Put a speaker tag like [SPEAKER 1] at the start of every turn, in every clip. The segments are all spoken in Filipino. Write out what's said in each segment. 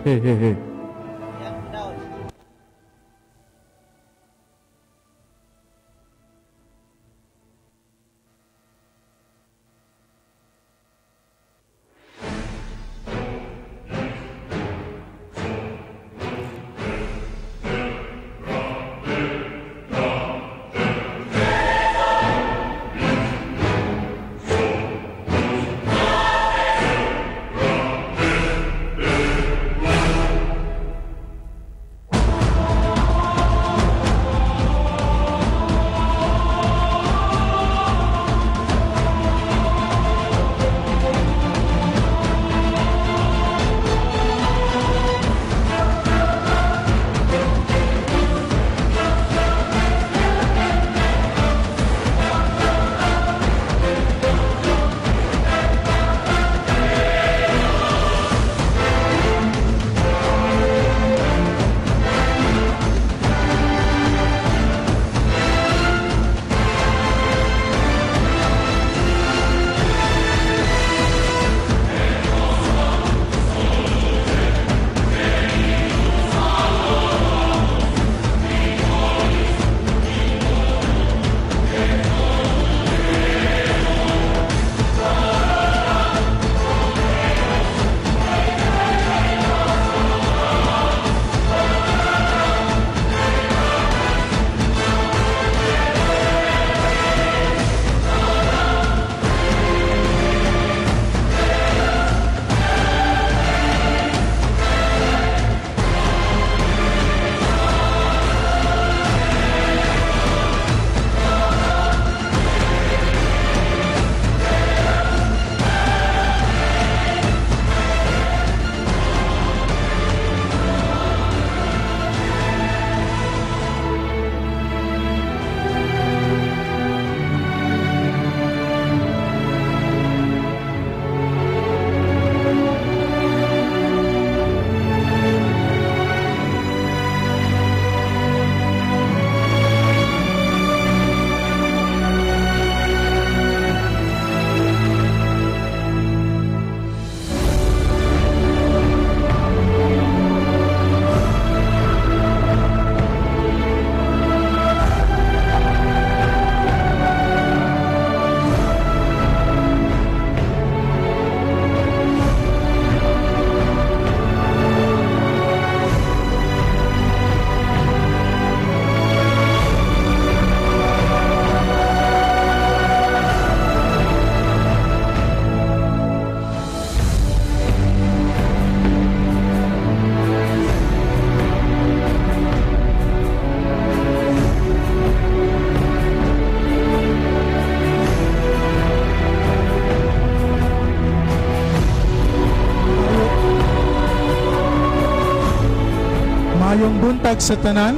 [SPEAKER 1] Maayong buntag sa tanan.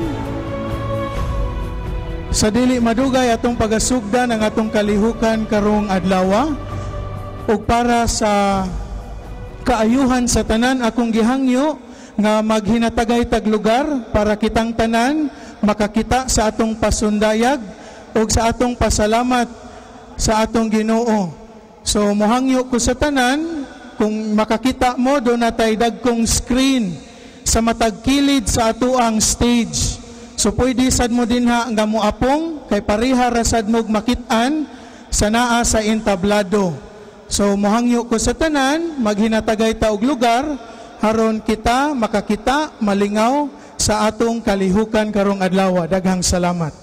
[SPEAKER 1] Sa dili madugay atong pagasugdan ang atong kalihukan karong adlaw ug para sa kaayuhan sa tanan akong gihangyo nga maghinatagay tag lugar para kitang tanan makakita sa atong pasundayag ug sa atong pasalamat sa atong Ginoo. So mohangyo ko sa tanan kung makakita mo do natay dagkong screen sa matag kilid sa atuang stage. So pwede sad mo din ha nga moapong kay pareha ra sad mo makit-an sa naa sa entablado. So mohangyo ko sa tanan maghinatagay ta og lugar aron kita makakita malingaw sa atong kalihukan karong adlaw. Daghang salamat.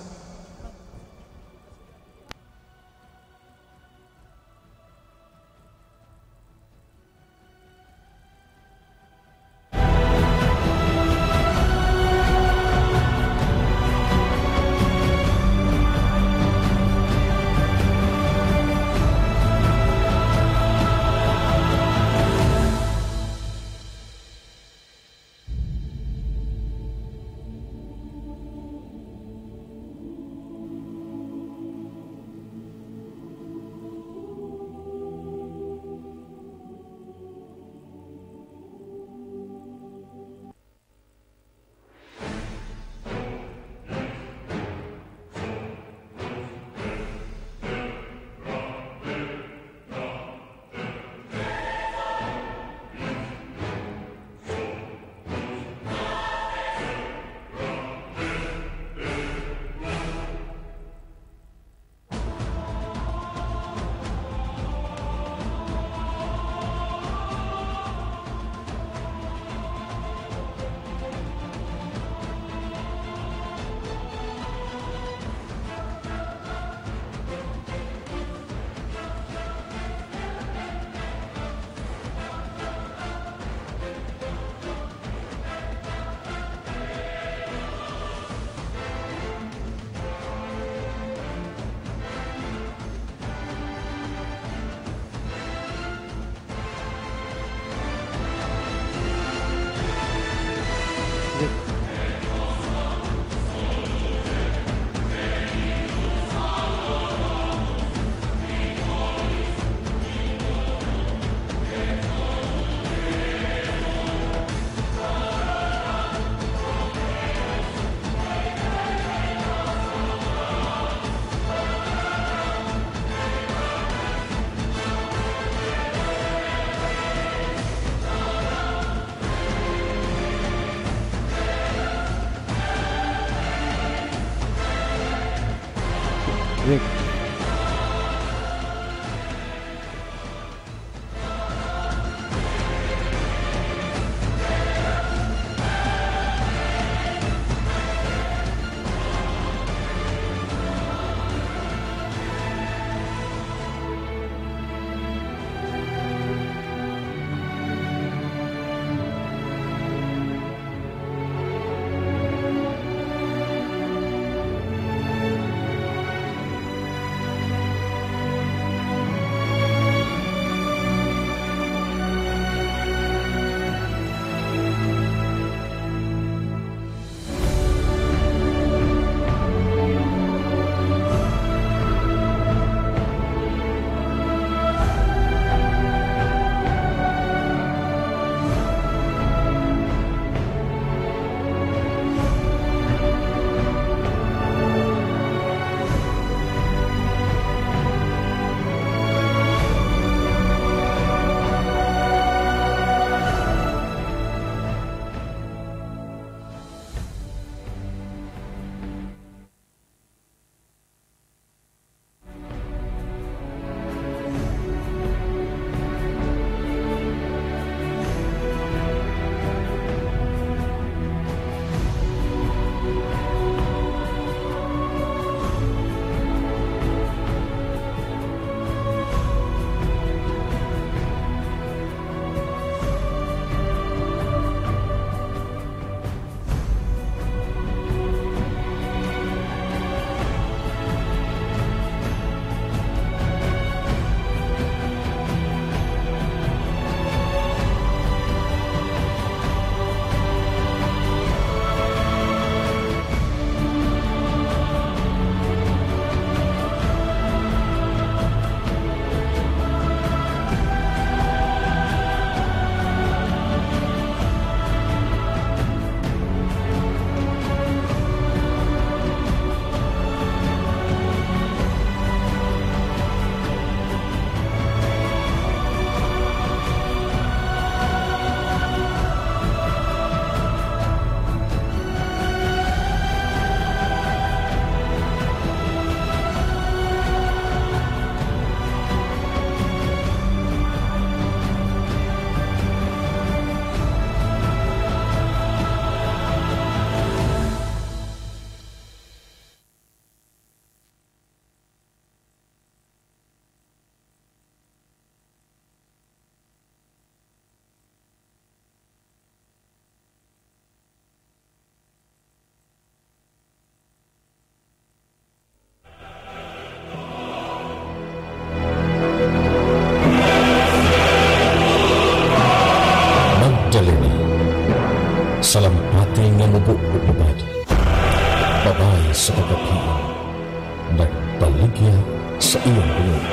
[SPEAKER 2] Rick.
[SPEAKER 3] Salampati nga mubuk-ubad, babae sa kagapian, nagbaligya sa iyong bulong.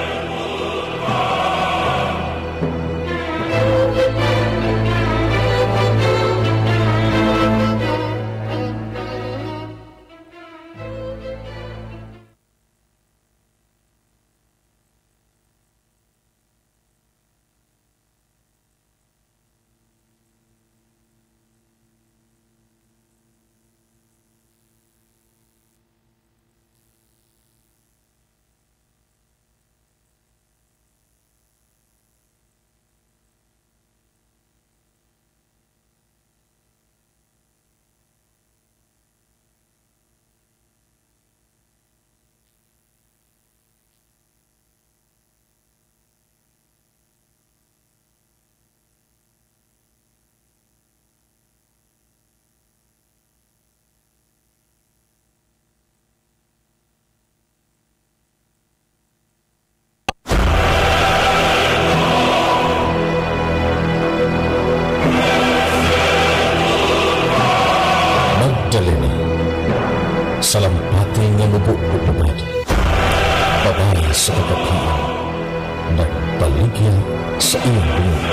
[SPEAKER 3] Salampati nga mubuk-ubad, babae sa kagapian, nagbaligya sa iyong bulong.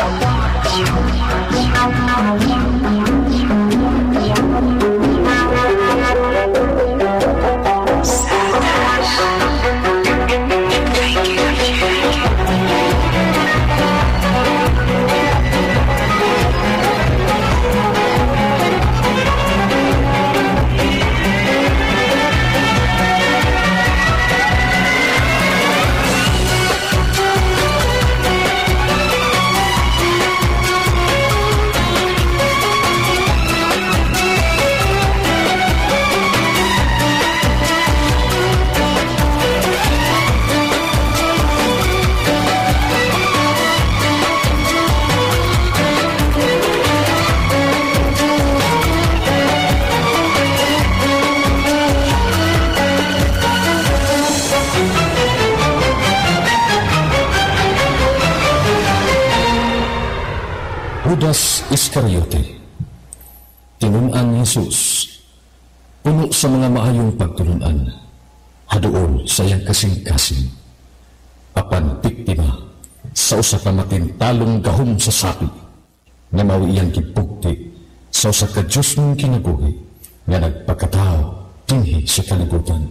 [SPEAKER 3] Judas Iscariote, tinunan ni Jesus, puno sa mga maayong pagtulunan, haduol sa iyang kasing-kasing, apan biktima sa usa ka matintalong gahom sa sapi, na mawi iyang gibugti sa usa ka Diyos mong kinabuhi, nga nagpagkatao dinhi sa kalibutan.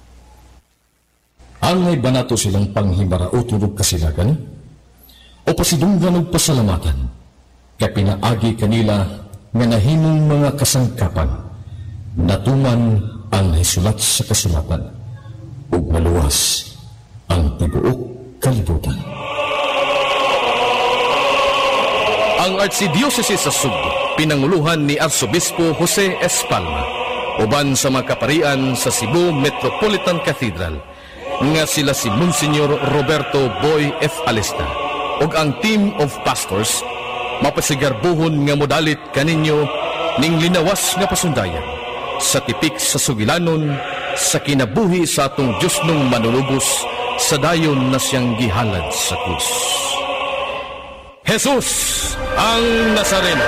[SPEAKER 3] Angay ba nato silang panghimarao tulog kasilagan? O pasidunggan og pasalamatan? Kaya pinaagi kanila nga nahimong mga kasangkapan, natuman ang nahisulat sa kasulatan, ug maluwas ang tibuok kalibutan.
[SPEAKER 2] Ang Archdiocese sa Sugbo, pinanguluhan ni Arsobispo Jose Espalma, uban sa mga kaparian sa Cebu Metropolitan Cathedral, nga sila si Monsignor Roberto Boy F. Alista, ug ang team of pastors, mapasigarbuhon nga modalit kaninyo ning linawas nga pasundayan sa tipik sa sugilanon sa kinabuhi sa atong Diyos nung manunubos sa dayon na siyang gihalad sa krus. Jesus ang Nazareno.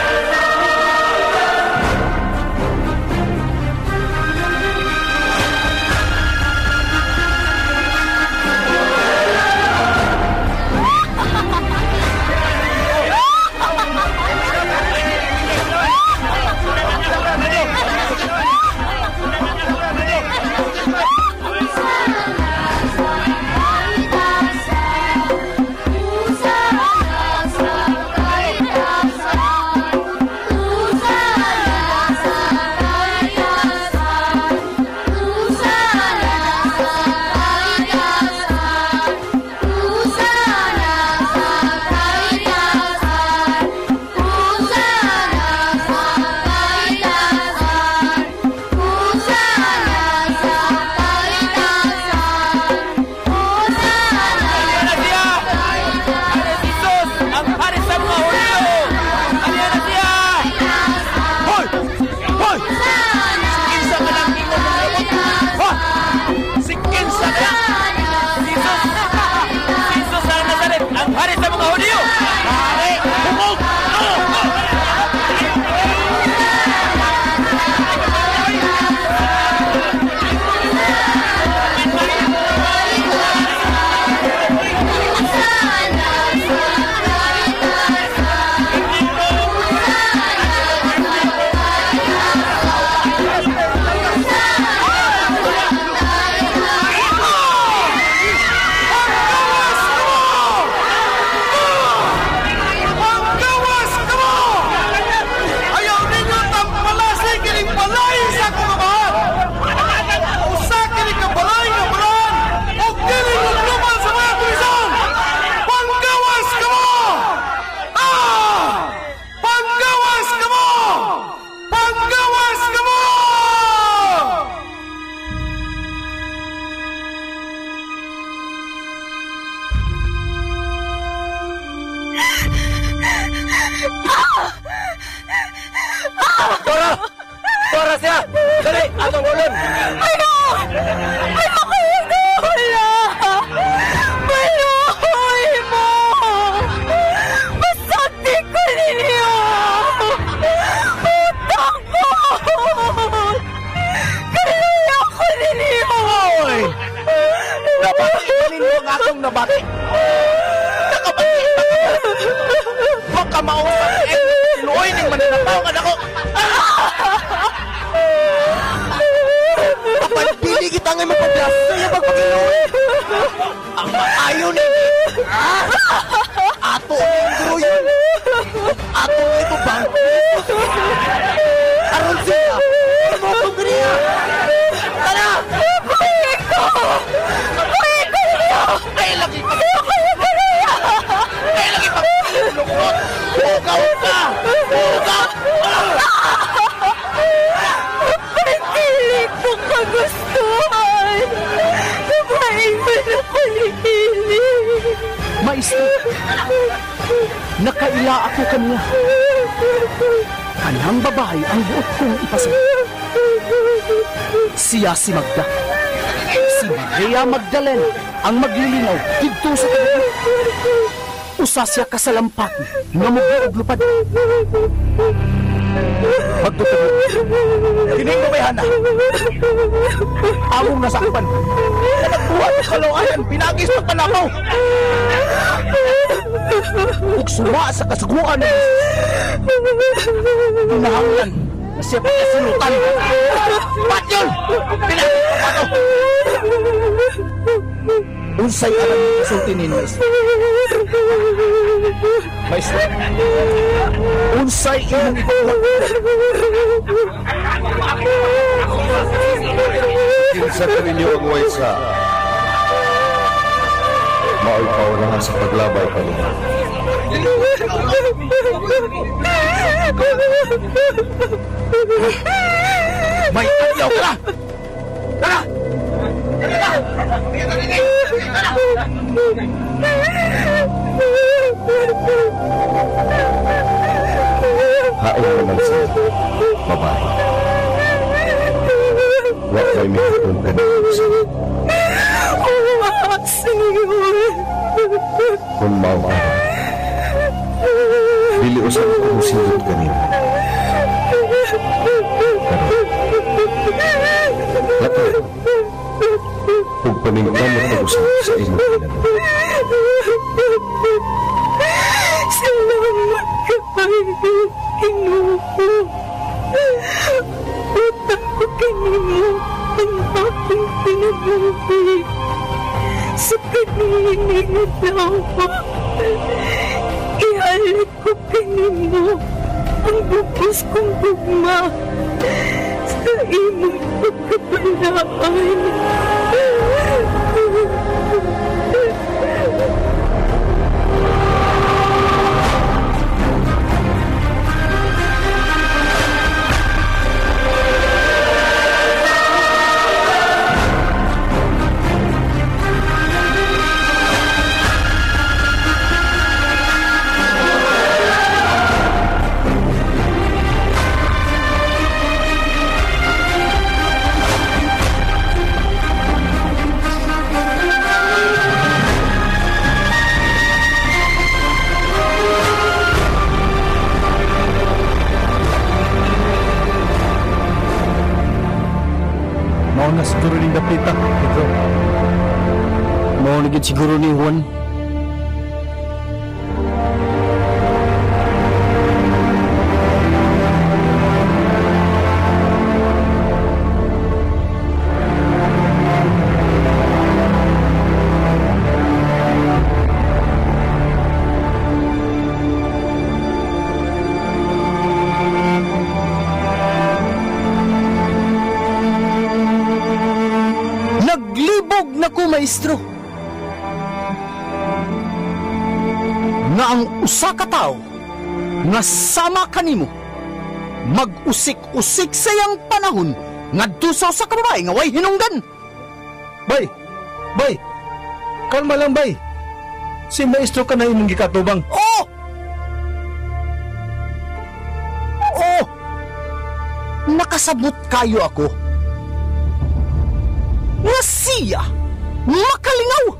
[SPEAKER 4] nakaila ako kaniya. Kanang babae ang buot kong ipasay. Siya si Magda. Si Maria Magdalena ang maglilinaw dito sa tabi. Usa siya kasalampat nga mubuog lupad. Magtutulog. Kining babayahan na. Among nasakpan. Nagbuhat ang kalawayan, pinagis ng panakaw. Ug suma sa kasuguan ni pinahanglan na siya pagkasinutan. Pat yun! Pinagis ng pato! Unsay alam ni kasulti ni Maestro? Maestro? Unsay imong ipagod?
[SPEAKER 5] Kinsa ka ninyo ang waysa. Mao'y paunahan sa paglabay ka ninyo.
[SPEAKER 4] May ayaw ka na! Tara!
[SPEAKER 5] Hain naman siya, babae. Huwag may mahitong ka na isa. Kung mauara, biliusan ko ang silot kanina. Lato, huwag paningkan at pag-usap sa inyong pinanong.
[SPEAKER 6] Salamat ka kayo, Ginoo. Utang ko kanino ang aking pinabuhi. Sa kanining dawa, ihalit ko kanino ang bukos kong gugma sa imong pagkapalaan.
[SPEAKER 4] Na siguro ni Dapita, Pedro. Mao na gid siguro ni Juan. Maestro, nga ang usa ka tawo nga sama kanimo mag-usik-usik sayang panahon ngadto sa usa ka babae nga way hinungdan.
[SPEAKER 7] Bay, kalma lang bay. Si Maestro ka na imong gikatubang.
[SPEAKER 4] Oh, nakasabot kayo ako nga siya makalingaw.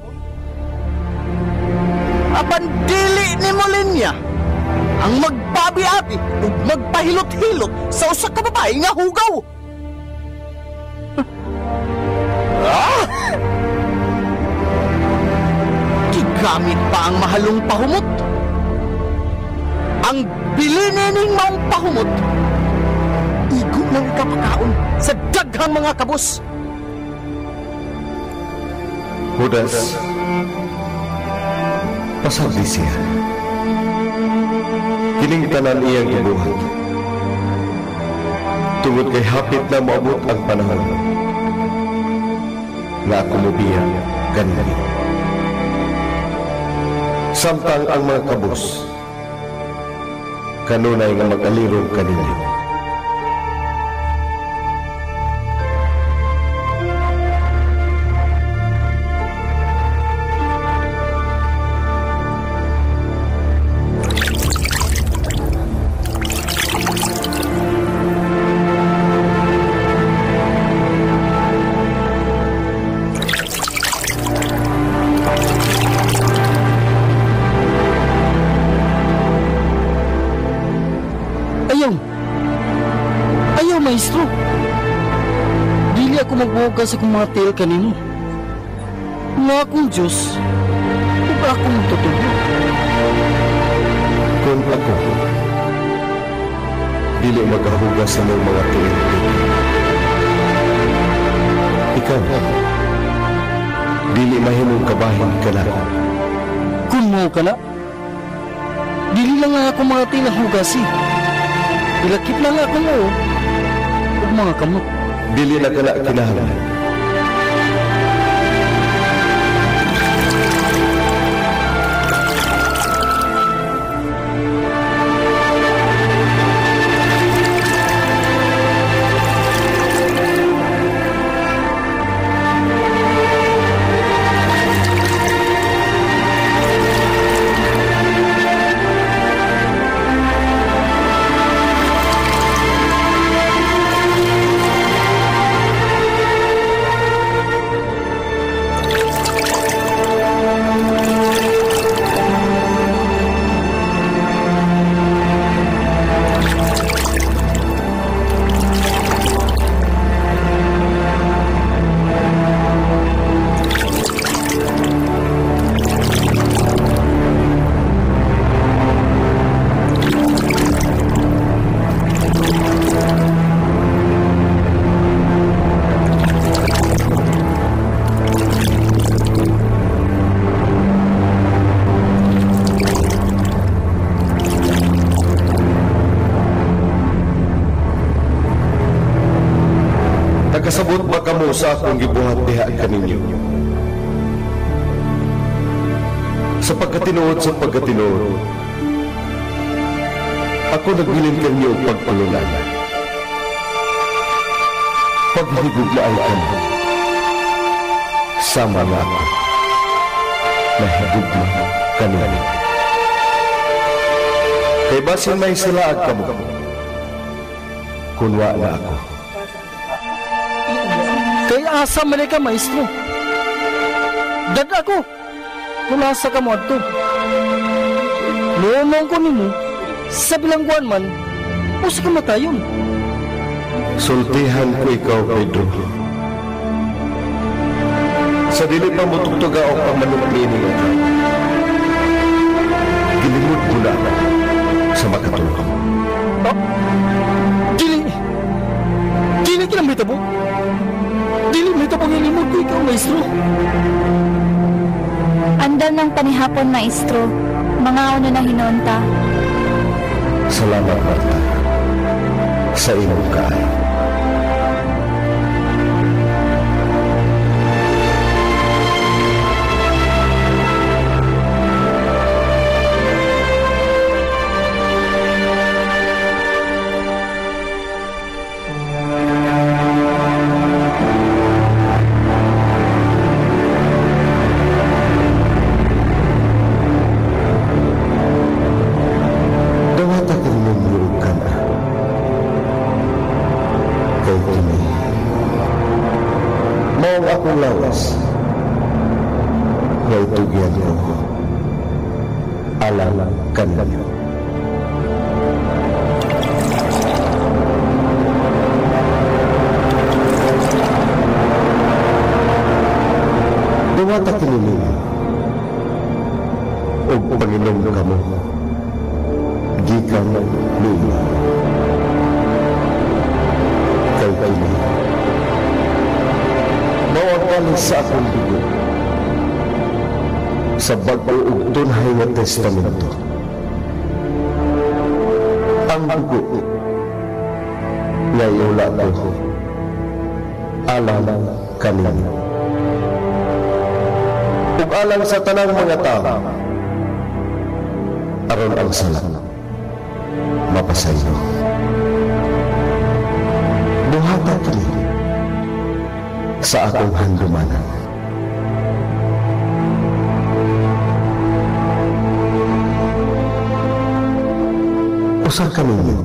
[SPEAKER 4] Apan dili ni Molina ang magbabi-abi ug magpahilot-hilot sa usa ka babae nga hugaw. Gigamit pa ang mahalong pahumot. Ang bilinening maong pahumot igo ng kapakaon sa daghang mga kabus.
[SPEAKER 5] Judas, pasabi siya. Kining tanan iyang ibuhat. Tungod kay hapit na maabot ang panahon nga ako mubiya ganyan. Samtang ang mga kabus kanunay nga mag-alirong kanina.
[SPEAKER 4] maestro. Dili ako magbuga sa kong mga tiil kanino. Nga akong Diyos, huwag akong tutubo.
[SPEAKER 5] Kung ako, dili magahugas sa mong mga tiil. Ikaw, dili mahimong kabahin ka na.
[SPEAKER 4] Kung mo ka na, dili lang nga ako mga tiil hugasi. Ilakip lang ako mo, huwag mga kamot.
[SPEAKER 5] Dili na ka na kinahanglan. Nagkasabot ba kamo sa akong gibuhat diha kaninyo? Sa pagkatinuod, ako nagbilin kanyo pagpulunan. Paghiguglaan kamo, sama na ako, nahigugma kanino. Kay basin may silaag kamo, kunwa na ako.
[SPEAKER 4] Kay asa man ka, maestro. Dad ako. Kulasa ka mo adto. Noong ko nimo, sa bilangguan man, o sa kamatayon.
[SPEAKER 5] Sultihan ko ikaw, Pedro. Sa dili pa mo tugtuga o pamanok nini ikaw. Gilimod mo na sa makatulong.
[SPEAKER 4] Oh? Dili kinambita mo? Dili mo ito pang ilimod ko ikaw, maestro.
[SPEAKER 8] Andal ng panihapon, maestro. Mga ano na hinunta.
[SPEAKER 5] Salamat, Marta. Sa imong kaayo. Akong lawas, ngay tugyan ko, alam kanyo. Duwata kiniling, o Panginoon ka mo, gikan lulo, kay kini. Mawagaling sa akong dugo sa bago ug tunhay nga testamento. Ang dugo nga iula ko alang kanino. Ug alang sa tanang mga tao aron ang sala mapasaylo. Buhata kini sa akong handumanan. Usar ka ninyo,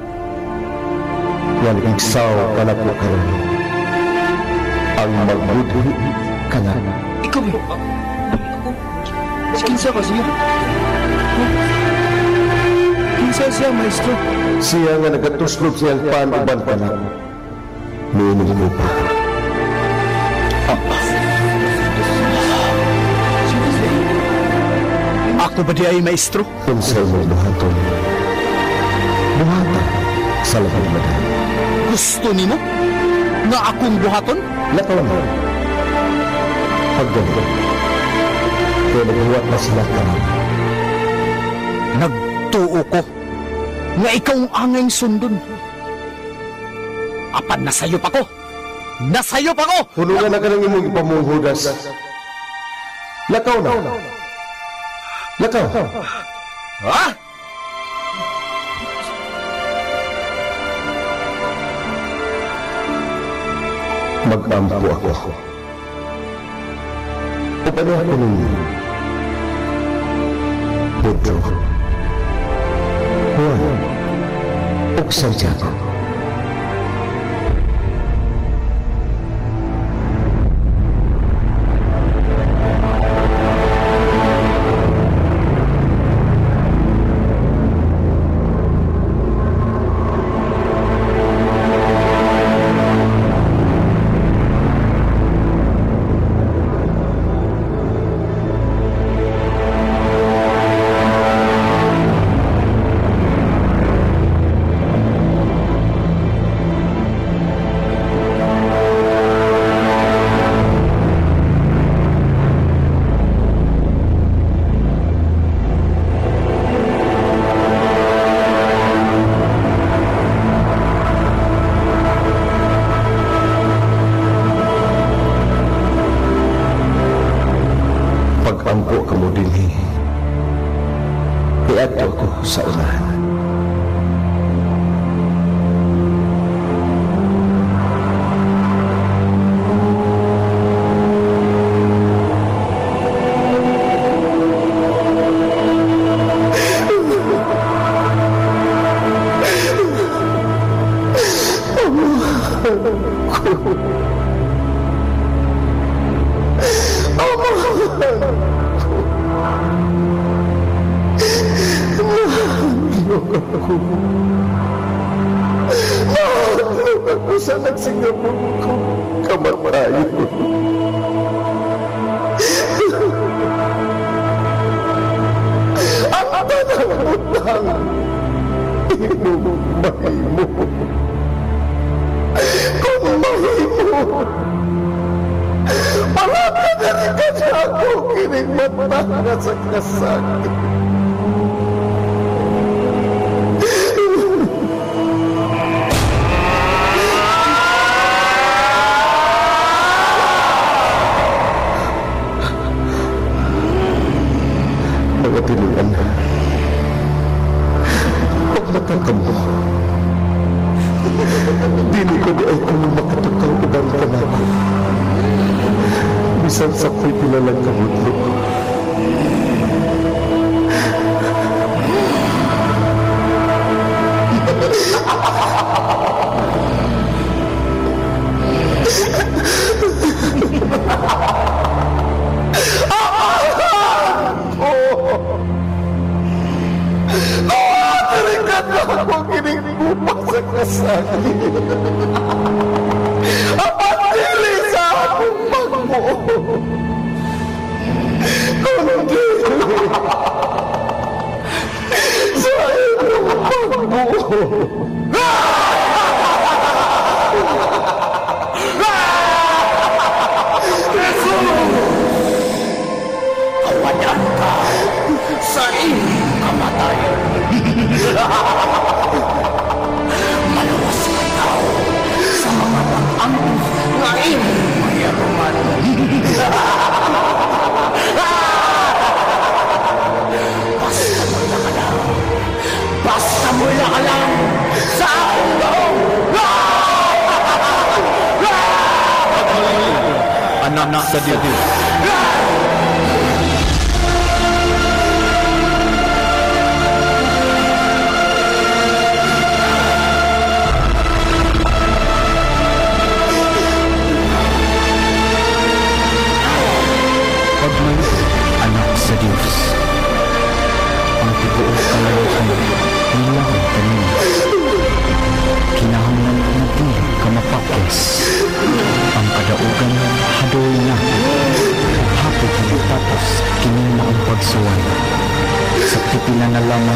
[SPEAKER 5] yan igsaw ka na po karon, ang magbudhi ka na.
[SPEAKER 4] Ikaw eh. Kinsa ka siya? Kinsa
[SPEAKER 7] siya, maestro?
[SPEAKER 5] Siya nga nagatuslop siyang pan uban pa na. Miinom ko pa.
[SPEAKER 4] Ako ba di ay maestro?
[SPEAKER 5] Kung sa'yo mo buhaton. Buhatan sa labang madali.
[SPEAKER 4] Gusto nimo nga akong buhaton?
[SPEAKER 5] Lakaw mo. Pagdalo. Kaya nagbuhat na sila ka.
[SPEAKER 4] Nagtuo ko nga ikaw ang angay sundon. Apan nasayop ako! Nasayop ako!
[SPEAKER 5] Hulungan na ka ng imong ipamunghudas. Lakaw na. Lakaw.
[SPEAKER 4] Ha?
[SPEAKER 5] Mag-ampo ako. Upano ako ninyo? Pedro, Juan, o Santiago. Pag-ampo ka mo din iato ako sa unahan. Ako sa nagsingapon ko kamatayo. Ang tanang utang mahimo. Kung mahimo, palaka na rin ka na ako kining mata sa kasakit. Mga tinuan na. Huwag matangkam mo. Dili ko di ay kung makatukaw ubang ka na ako. Bisan sa ko'y pilalang kamutlo. Ako kinigbupas sa kasakit. Apatili sa akong pagmo. Kundi sa iyong pagmo.
[SPEAKER 4] Kawadan ka sa iyong kamatayan. Malawas ka tao sa mga pag-angkos na iyong mayaruman. Basta mula ka lang. Basta mula ka lang sa akong loob. Anak sa Diyos. Anak sa Diyos, ang tibuok kalayahan nila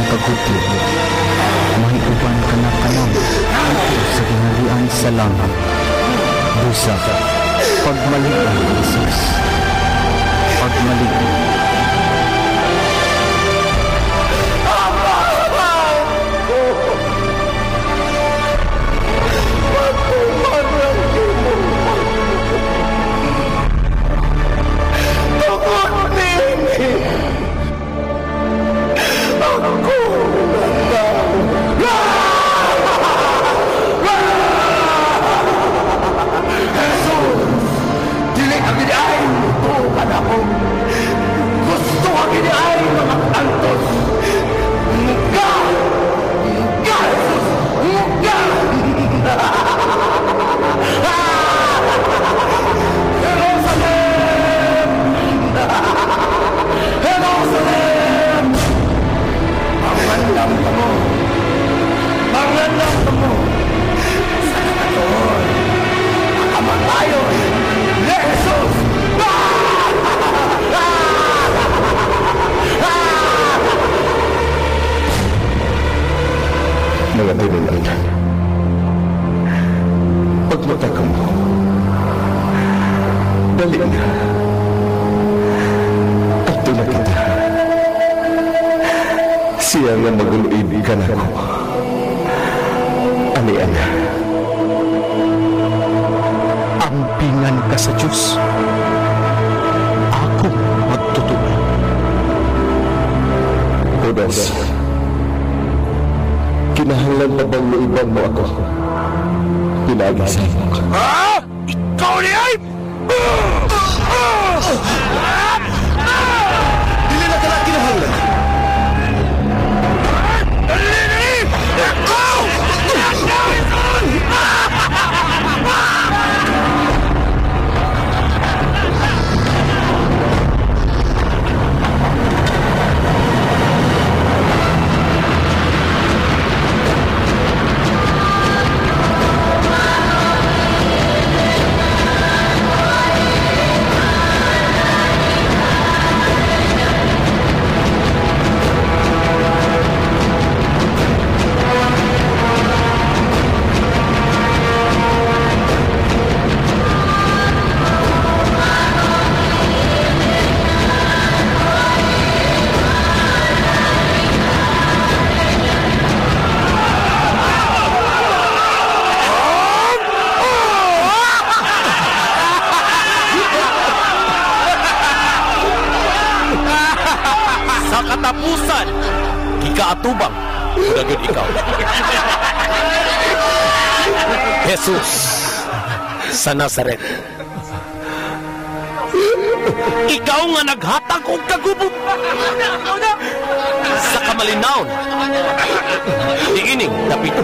[SPEAKER 4] kagutlo, may uban ka na kanang sa ginalian sa langit. Busa, pagmalian, Jesus. Pagmalian.
[SPEAKER 5] Mga tinunan, pagmataka mo, dali na. At na kita. Siya nga maguluib ka na ko. Ani-ana.
[SPEAKER 4] Ang pingan ka sa Diyos. Ako magtutunan.
[SPEAKER 5] Judas, kinahanglan na bang luiban mo ako? Pinag-isip mo ka.
[SPEAKER 4] Ha? Ikaw ni ay!
[SPEAKER 5] Dili na ka na kinahanglan.
[SPEAKER 4] Katapusan, ikaatubang, udagod ikaw. Jesus sa Nazaret. Ikaw nga naghatag og kagubog sa kamalinaon. Diining dapit.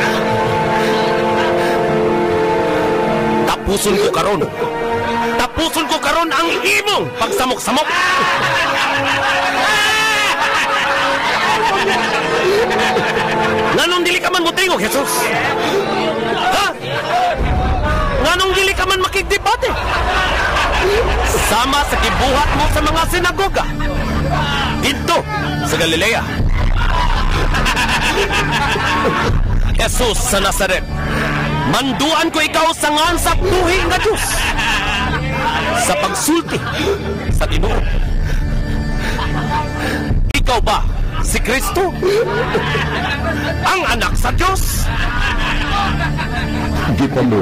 [SPEAKER 4] Tapuson ko karon. Tapuson ko karon ang imong pagsamok-samok. Nganong dili ka man mutingog, Jesus? Ha? Nganong dili ka man makigdebate? Sama sa gibuhat mo sa mga sinagoga dito sa Galilea. Jesus sa Nazaret, manduan ko ikaw sa ngan sa buhi nga Diyos sa pagsulti sa Ginoo. Ikaw ba si Kristo? Ang anak sa Diyos?
[SPEAKER 5] Di pa mo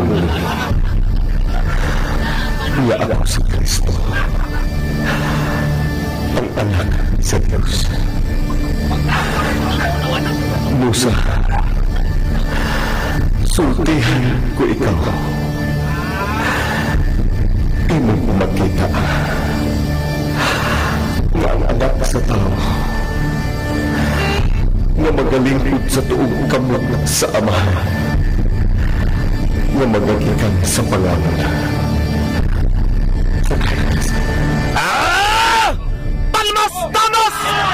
[SPEAKER 5] niya ako si Kristo, ang anak sa Diyos. Musa, sultihan ko ikaw. Imo ko makita nga ang anak sa tao nga magalingkod sa tuog kamot sa Amahan, nga magagikan sa pangalan.
[SPEAKER 4] Palmas! Tanos!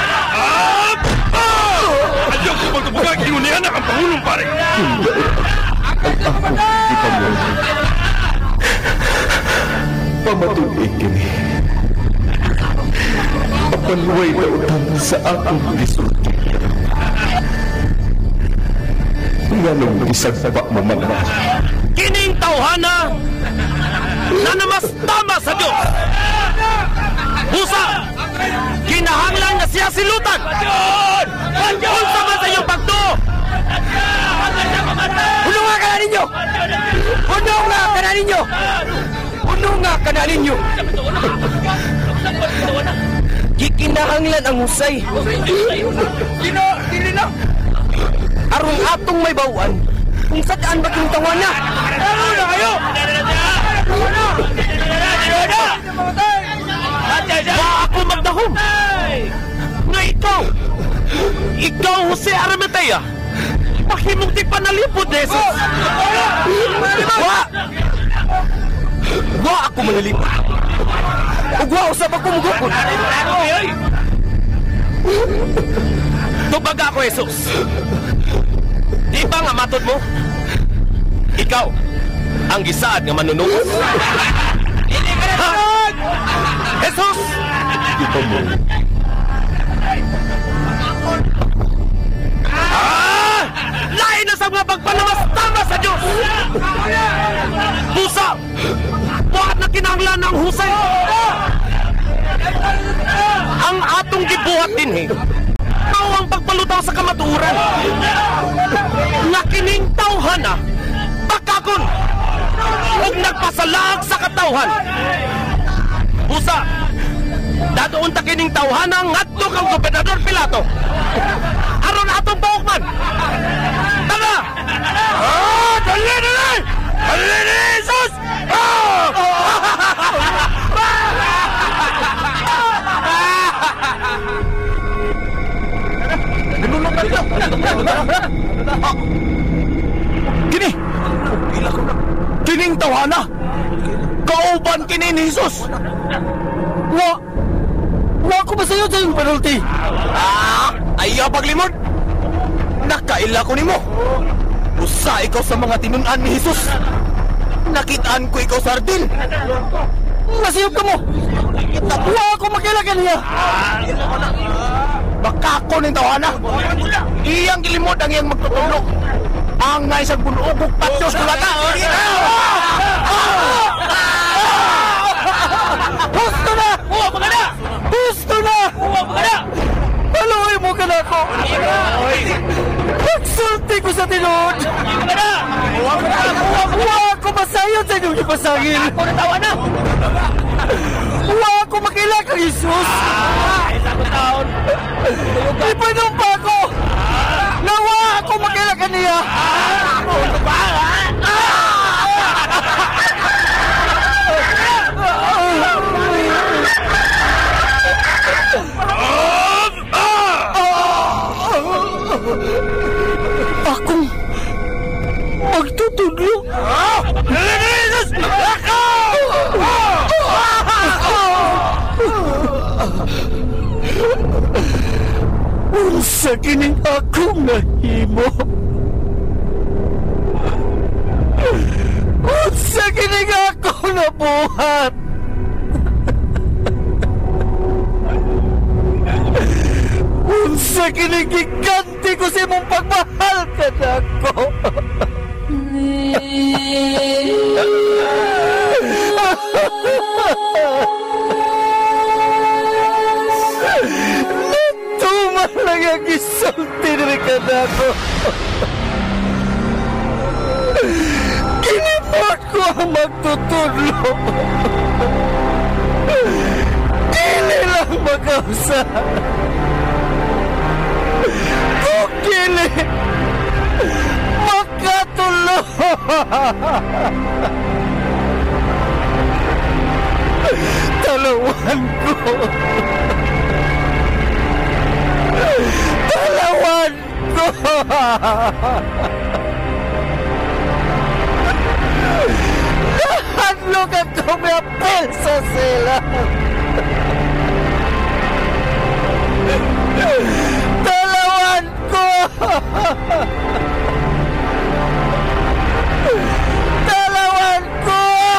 [SPEAKER 4] Ayaw ko magkabugag, inunihan na ang Pangulong, pare!
[SPEAKER 5] Ang ako di pamulong. Pamatuig kini. Papaluway na utang sa akong gisulti. Nganong isagpa mo man?
[SPEAKER 9] Kining tawhana na namas tama sa Diyos. Busa, kinahanglan na siya silutan. Unsa man sa iyong pagtuo. Puno nga ka na ninyo! Puno nga ka na ninyo! Puno nga ka na ninyo! Gikinahanglan ang husay. Dili na! Aron atong may bawaan kung saan ba kong tawa na! Ba ako magdahom! Nga ikaw Jose Arimatea, pakimong di panalipod, Jesus! Wa ako manalipod! Ug wa usab ako mugupod! Tubag ako, Jesus! Di ba nga matod mo? Ikaw ang gisaad nga manunugos? Ha? Jesus!
[SPEAKER 5] Ito mo.
[SPEAKER 9] Lain na sa mga pagpanamastama sa Diyos! Pusa! Buhat na kinahanglan ng husay! Ang atong gibuhat din mao ang pagpalutaw sa kamatuoran. Nga kining tawhana bakakon ug nagpasalag sa katawhan. Pusa! Dadoon ta kining tawhana ngadto kang Gobernador Pilato. Aron atong paukman. Tara! Dali! Dali ni Jesus! Kining tawhana kauban kini ni Jesus. Wa ko ba sa'yo sa iyong penalty? Ayaw paglimod. Nakaila ko nimo. Usa ikaw sa mga tinunan ni Jesus. Nakitaan ko ikaw sa ardil. Nasiyop ka mo. Wa ako makilagan niya. Baka ako ng tawhana. Iyang gilimod ang iyang magtutulog. Ang nga isang bunugog patyos kulata. Gusto na! Gusto na! Paluhay mo ka na ako! Pagsulti ko sa tinod! Huwa ako masayod sa inyong ipasangin! Huwa ako makilala kang Jesus! Ipanumpa ako! Nawa ako makilala ka niya! Akong magtutudlo. Unsa kining akong nahimo? Unsa kining akong nabuhat? Unsa kining giganti ko sa imong pagmahal ka na ako? Natuman lang ang isulti rin ka na ako. Kinipot ko ang magtutulog. Dili lang mag-ausa. Kukili makatulog. Talawan ko. Talawan ko. Nahanlog at kumapil sa sila. Talawan ko! Talawan ko!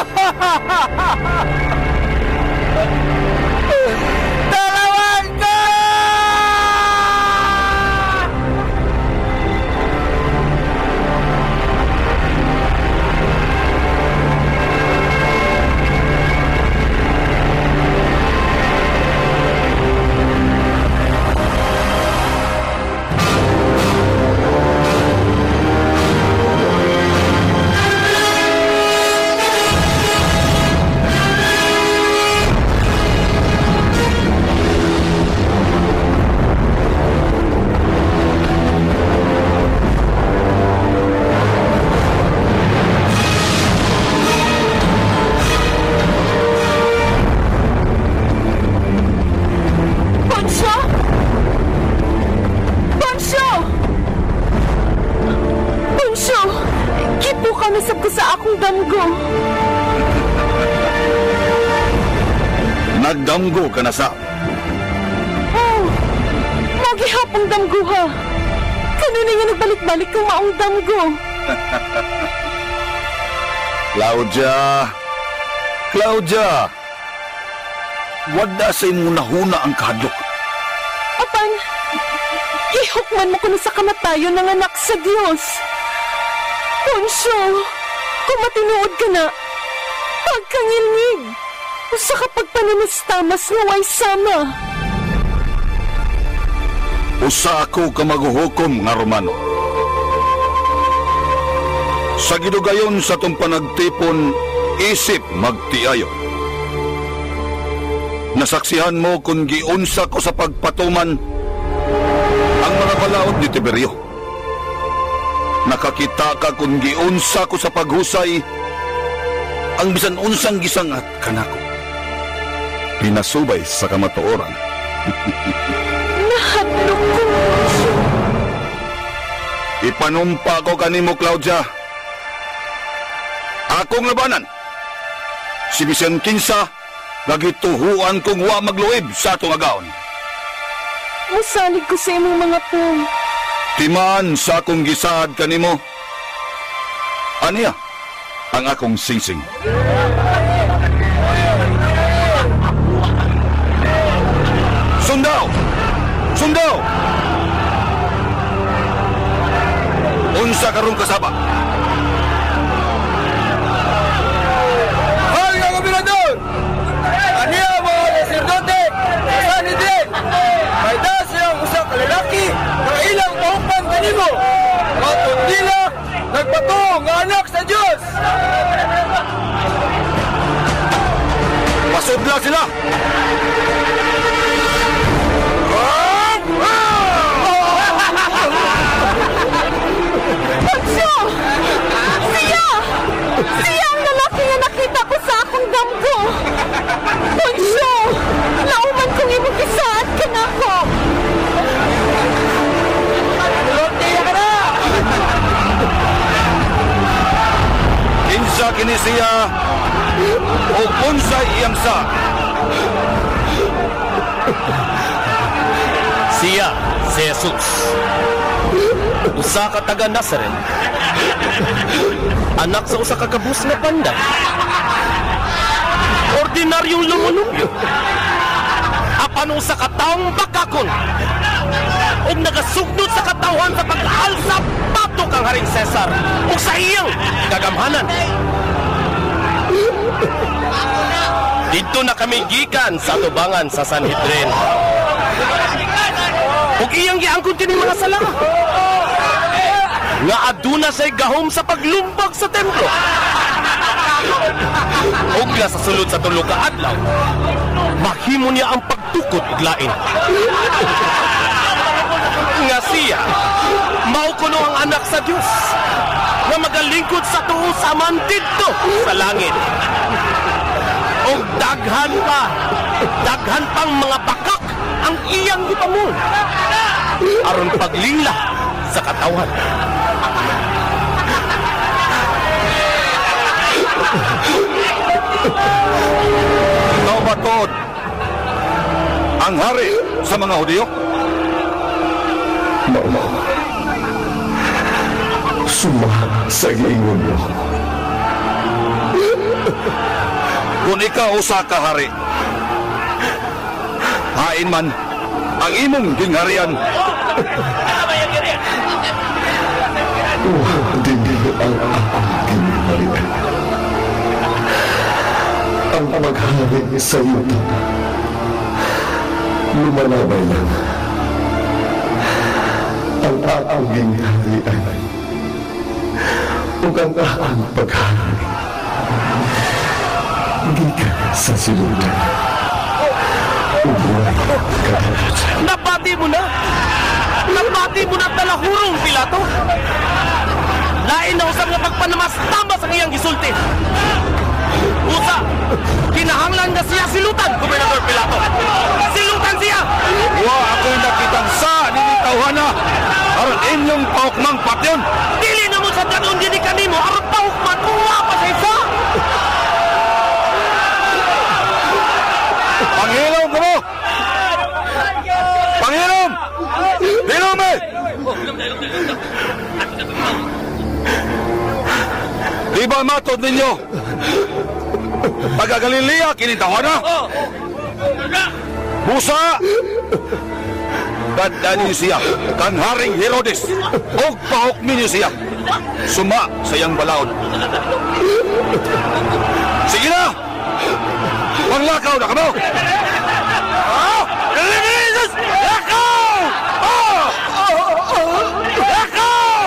[SPEAKER 9] Talawan ko!
[SPEAKER 6] akong damgo.
[SPEAKER 10] Nagdamgo ka na sa...
[SPEAKER 6] Oh, magihapong damgo ha. Kanina nga nagbalik-balik kang maong damgo.
[SPEAKER 10] Claudia! Wada sa imo nahuna ang kahadlok.
[SPEAKER 6] Apan, ihukman mo kuno sa kamatayon ng anak sa Diyos. Poncio, kung matinuod ka na, pagkangilnig, sa kapag pananastamas nga way sama.
[SPEAKER 10] Usa ako ka maghuhukom nga Romano. Sa gidugayon sa tong panagtipon, isip magtiayo. Nasaksihan mo kung giunsa ko sa pagpatuman ang mga balaod ni Tiberio. Nakakita ka kung giunsa ko sa paghusay ang bisan unsang gisangat kanako. Pinasubay sa kamatuoran.
[SPEAKER 6] Nahadlok ko, Poncio.
[SPEAKER 10] Ipanumpa ko kanimo, Claudia. Akong labanan. Si Vicente Quinza, nagituhuan kong wa magluib sa atong agaon.
[SPEAKER 6] Musalig ko sa imong mga pong.
[SPEAKER 10] Timaan sa akong gisaad kanimo. Aniya ang akong singsing. Sundao! Sundao! Unsa karong kasaba?
[SPEAKER 9] Hal nga gobernador! Aniya mga saserdote! Sanidrin! May da silang usa ka lalaki na ilang paupan kanimo! Matong nila nagbato nga anak sa Diyos!
[SPEAKER 10] Pasudla sila!
[SPEAKER 6] Poncio! Siya! Siya ang lalaki nga nakita ko sa akong damgo! Poncio! Nauman kong imong gisaad ka na ko!
[SPEAKER 10] Kinsa kini siya o unsay iyang sa?
[SPEAKER 9] Siya, si Jesus. Usa ka taga Nazareth. Anak sa usa ka kabus nga panday. Ordinaryong lumulubyo. Apan usa ka taong bakakon. Ug nagasugnod sa katawhan sa pag-alsa pato kang Haring Cesar ug sa iyang gagamhanan. Dito na kami gikan sa tubangan sa Sanhedrin. Ug iyang giangkon kini mga sala. Nga aduna say gahom sa paglumbag sa templo. Ug sa sulod sa tulo ka adlaw, mahimo niya ang pagtukod ug lain. Nga siya mao kuno ang anak sa Dios nga magalingkod sa tuo sa man didto sa langit. Og daghan pang mga bakak ang iyang gipamon aron paglingla sa katawan.
[SPEAKER 10] Ikaw ba tod ang hari sa mga Hudyo?
[SPEAKER 5] Mama, sumahan sa giingon mo.
[SPEAKER 10] Kung ikaw usa ka hari, hain man ang imong gingharian.
[SPEAKER 5] Hindi ang akong gingharian. Ang maghari sa yuta, lumalabay lang. Ang akong gingharian ug ang akong paghari gikan sa silutan.
[SPEAKER 9] Napati mo na! Napati mo na talahurong, Pilato! Lain na usap nga pagpanamas-tamas ang iyang gisulti! Usa! Kinahanglan na siya silutan, Gobernador Pilato! Silutan siya!
[SPEAKER 10] Wa ako'y nakitang sa ninitawhana aron inyong paukmang patyon.
[SPEAKER 9] Dili na mo sa Nagkaroon din kami mo, aron pahok makuha pa sa isa!
[SPEAKER 10] Panghinom ka mo! Panghinom! Hinom eh! Di ba matod ninyo? Taga Galilea, kinitawa na? Musa! Dadani siya, kan Haring Herodes, o pahokmin niyo siya. Suma sa iyang balaod. Sige na! Maglakaw na kamo! Jesus! Lakaw! Lakaw!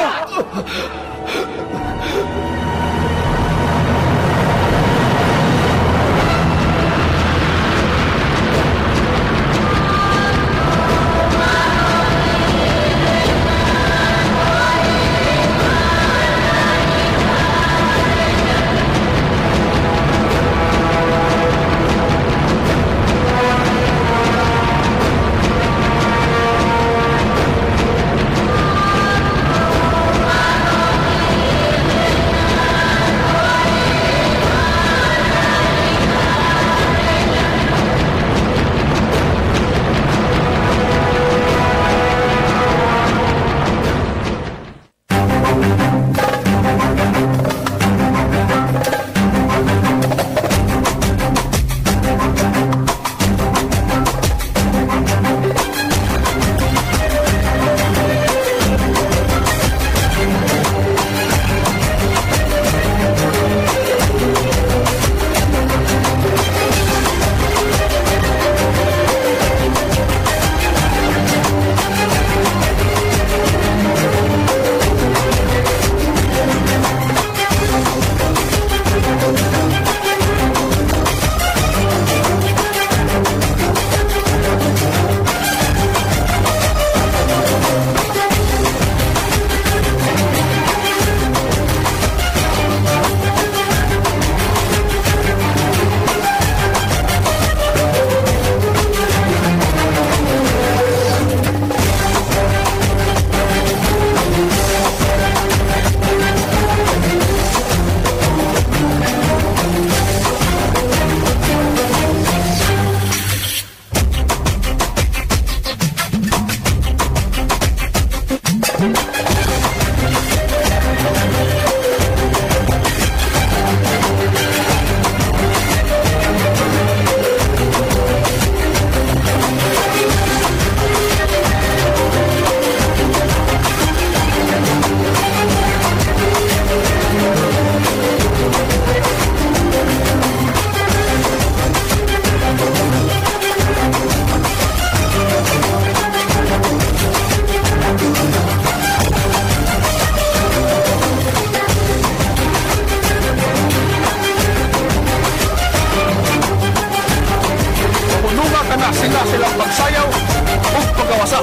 [SPEAKER 10] silang magsayaw o pagawasa.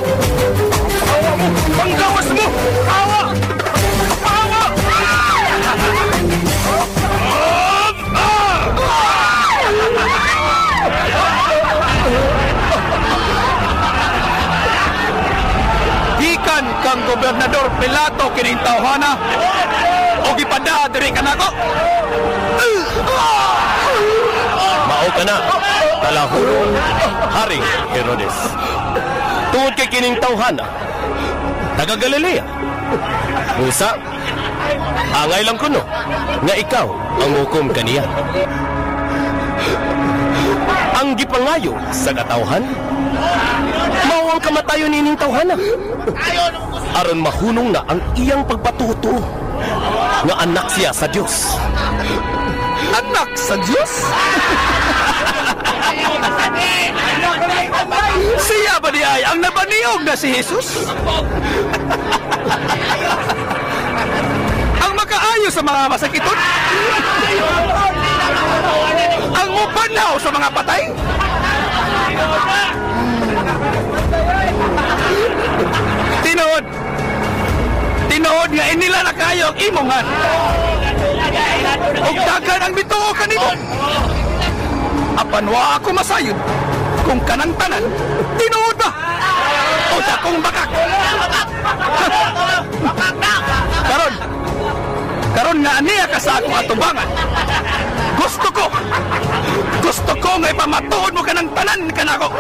[SPEAKER 10] Awa mo! Panggawas mo! Awa! Awa! Gikan kang Gobernador Pilato kining tawhana o gipada diri kanako.
[SPEAKER 9] Mao kana kalahurong Haring Herodes. Tungod kay kining tawhana taga Galilea. Musa, angay lang kuno nga ikaw ang hukom kaniya. Ang gipangayo sa katawhan mao ang kamatayon nining tawhana. Aron mahunong na ang iyang pagpatuto nga anak siya sa Dios.
[SPEAKER 10] Anak sa Diyos? Siya ba di ay ang nabaniyog na si Jesus? Ang makaayo sa mga masakiton? Ang mupanaw sa mga patay? Tinood nga inila na kayo ang imongan. Og dagan ang bituo kanimo. Apan wa ako masayod kung kanang tanan tinuod ba o dakong bakak. ka sa akong atubangan. Gusto ko nga ipamatuod mo ka ng tanan ka na ako.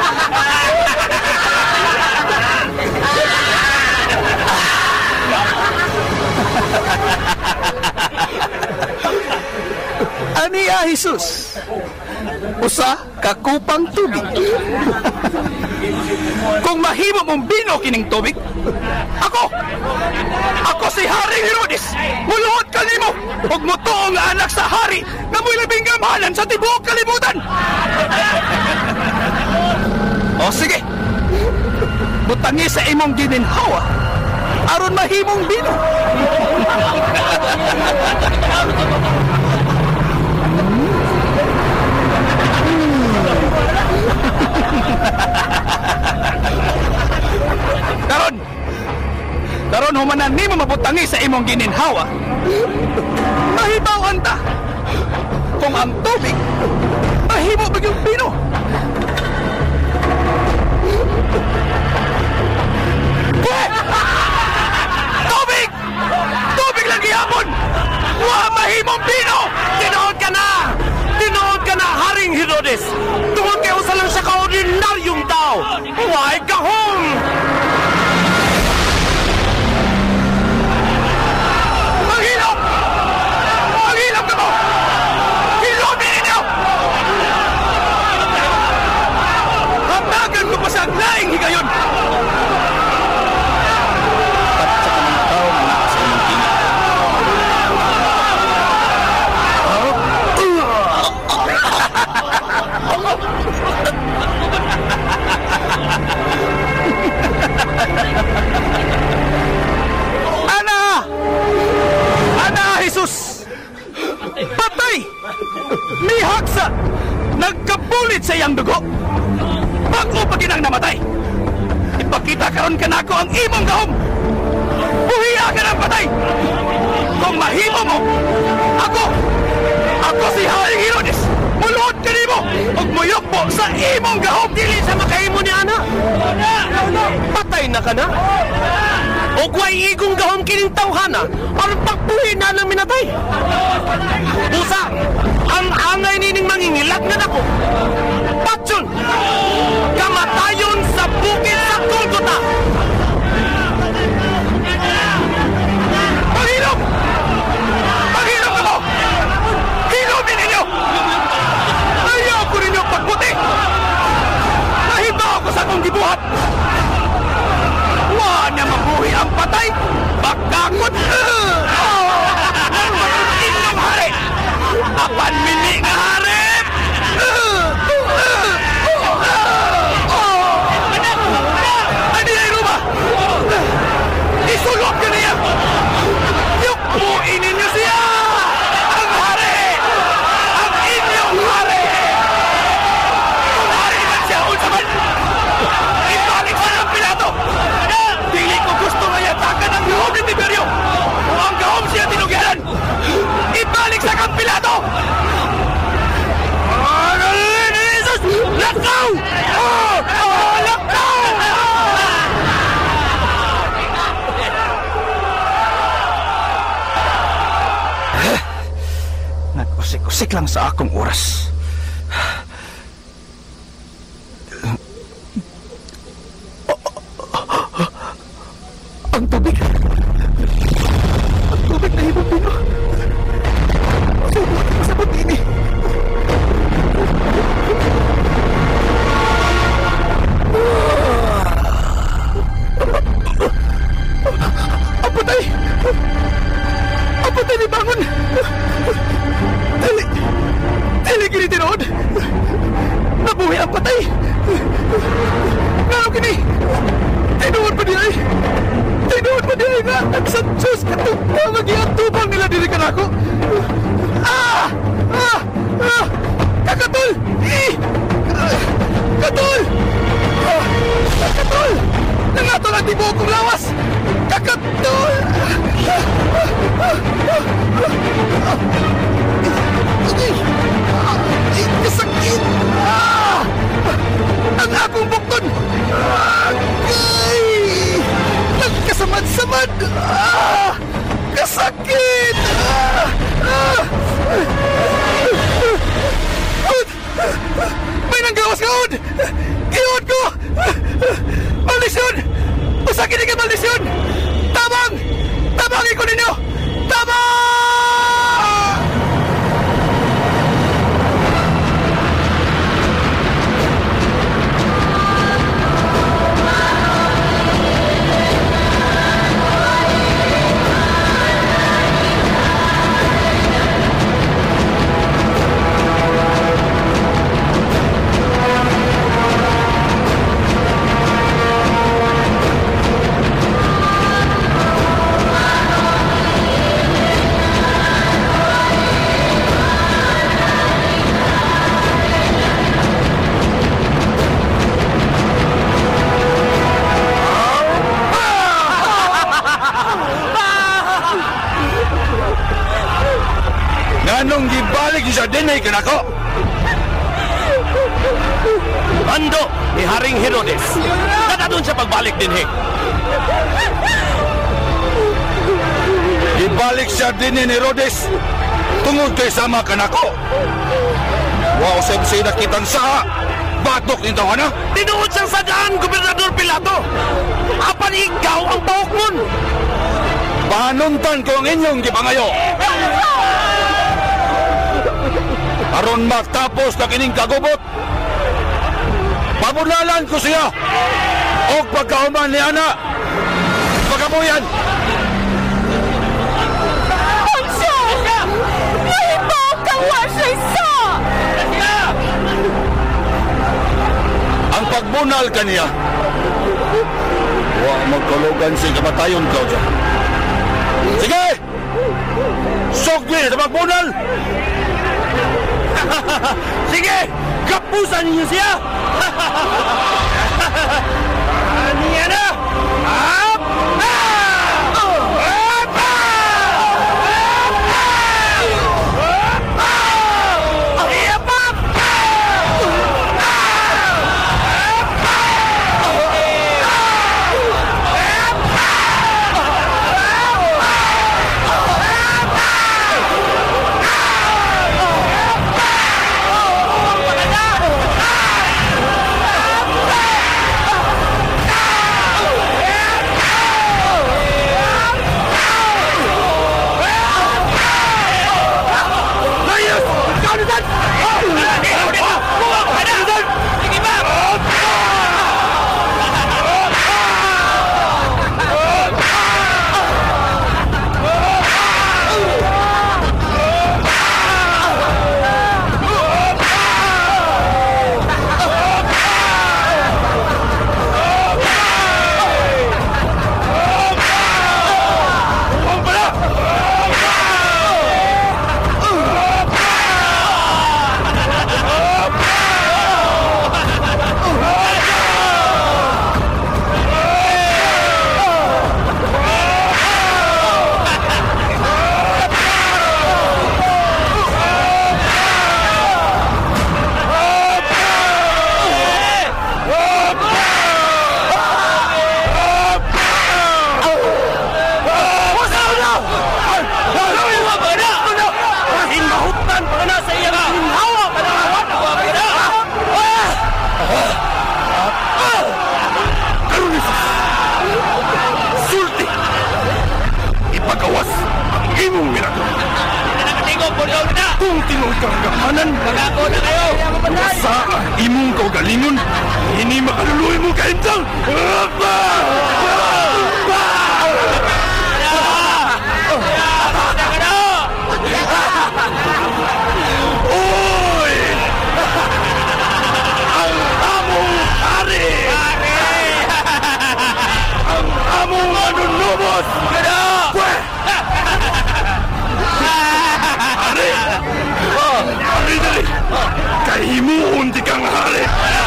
[SPEAKER 10] Aniya, Jesus. Usa ka kupang tubig. Kung mahimo mong bino kining tubig, ako si Haring Herodes, muluhod ka nimo, ug mutuo nga anak sa hari nga mo'y labing gamahalan sa tibuok kalibutan. O sige, butangi sa imong gininhawa, aron mahimong bino. Karon humanan nimo mabutangi sa imong gininhawa. Mahibaw ta kung ang tubig mahimo bagyong pino. Tubig lang gihapon. Wa mahimong pino. Tinuod ka na Haring Herodes. Tungod kay usa lang sa kaordinaryong tao. Why gahom? Maghilom ka mo! Hilomin ninyo! Hatagan ko pa sa aglaing higayon! Ana, Jesus! Patay! Mihaksa! Nagkapulit sa iyang dugo! Bago pa ginang namatay! Ipakita karon ka na ako ang imong gahom! Buhiya ka ng patay! Kung mahimo mo, ako si Haring Herodes! Muluhod ka nimo! Huwag muyokbo sa imong gahom! Dili sa makahimo ni Ana! Patay na ka na? O guay igong gahom kining tawhana aron pagbuhi na ng minatay. Busa, ang angay nining mangingilag na nako. Patsun, kamatayon sa bukid sa Golgota. Paghilom! Paghilom ka mo! Hilomin ninyo! Ayaw ko ninyo pagputi! Nahibaw ko sa akong gibuhat! Wa na mabuhi ang patay! Bakakot! Inyong hari! Apan mini nga hari! Ani ay ruma! Isulok ka niya! Yukbuin ninyo siya! Ang hari! Ang inyong hari! Kung hari man siya ulsaman! Ibalik sa ng Pilato! Dili ko gusto nga yatakan ang gahom ni Tiberio! O ang gahom siya tinugyanan! Ibalik sa kang Pilato! Jesus! Lakaw! Lakaw! Nag-usik-usik lang sa akong oras. Ang tubig na hibang pino. Masabot ini. Ang patay ni bangon. Dili gini tinood. Nabuhi ang patay. Ngano kini? Tinuod pa diay. Tinuod pa diay nga. Sa Diyos katugma mag-iatubang nila diri ka na ako. Kakatol! Kakatol! Kakatol! Nangatol ang tibuok kong lawas! Kakatol! Kasakit! Ang akong bukton! Nagkasamad-samad!
[SPEAKER 9] Kasakit! May nanggawas ka, Ud! Iod ko! Maldisyon! Masakit ka, maldisyon! Tabang! Tabangin ko ninyo! Tabang! Anong gibalik sa dinay ka nako?
[SPEAKER 10] Bando ni Haring Herodes. Katadun siya pagbalik din, he.
[SPEAKER 9] Ibalik siya dinay ni Herodes. Tungod kay sama ka nako. Wow, sa'yo nakitang sa batok ni tawana.
[SPEAKER 10] Tinuod siyang sadaan, Gobernador Pilato. Apan ikaw ang pahok nun.
[SPEAKER 9] Panuntan ko ang inyong gipangayo. Aron matapos na kining kagubot, pabulalan ko siya o pagkauman ni Ana pagabuyan.
[SPEAKER 6] Poncio! Nahibaw kang wasya isa!
[SPEAKER 9] Ang pagbunal kaniya, huwag magkulugan si kamatayon, Claudia. Sige! Sugli sa pagbunal!
[SPEAKER 10] Sige! Kapusan niyo siya! Niya na! Up!
[SPEAKER 9] Kung tingog kang kamanan,
[SPEAKER 10] Pagako na kayo!
[SPEAKER 9] sa imong kaugalingon, hindi makaluluwi mong kaintang! Uy! Ang among hari! Ang among manunubos! Hari! Hari dali! Kahimuon di kang hari!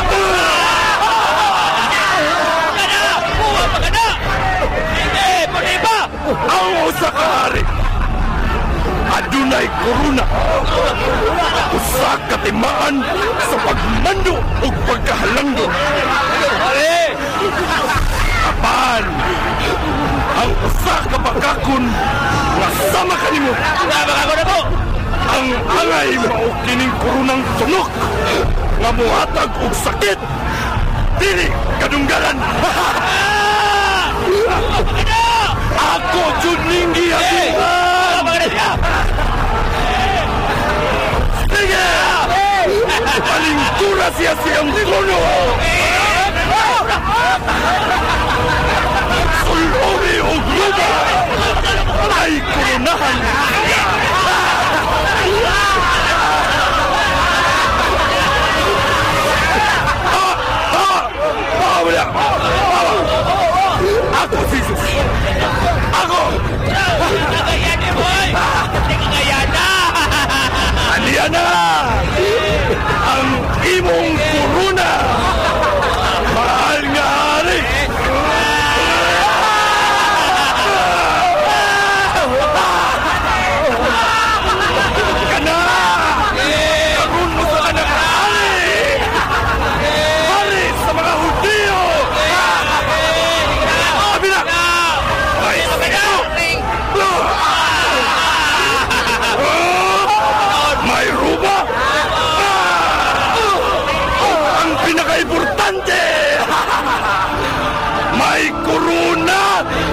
[SPEAKER 9] Ang usa ka hari! Adunay korona! Usa ka timaan sa pagmando o pagkahalanggo! Hari! Apan! Ang usa ka pagkakon nga
[SPEAKER 10] Sama ka nimo! Nabang ako na po! Ang angay mao kining kurunang sunok nga muhatag og sakit dili kadunggalan. Ako jud ning gihabuan. Sige! Palingkura siya siyang kuno. Sulori o gruba ay kurunahan. Ako si Jesus. Ako! Nagayana, boy! Nagayana! Aliana! Ang imong kuruna! Mahal nga hari! Kana! Karuno sa anak hari! Hari sa mga Hudiyo! May ruba! Ang pinaka-importante! May kuruna!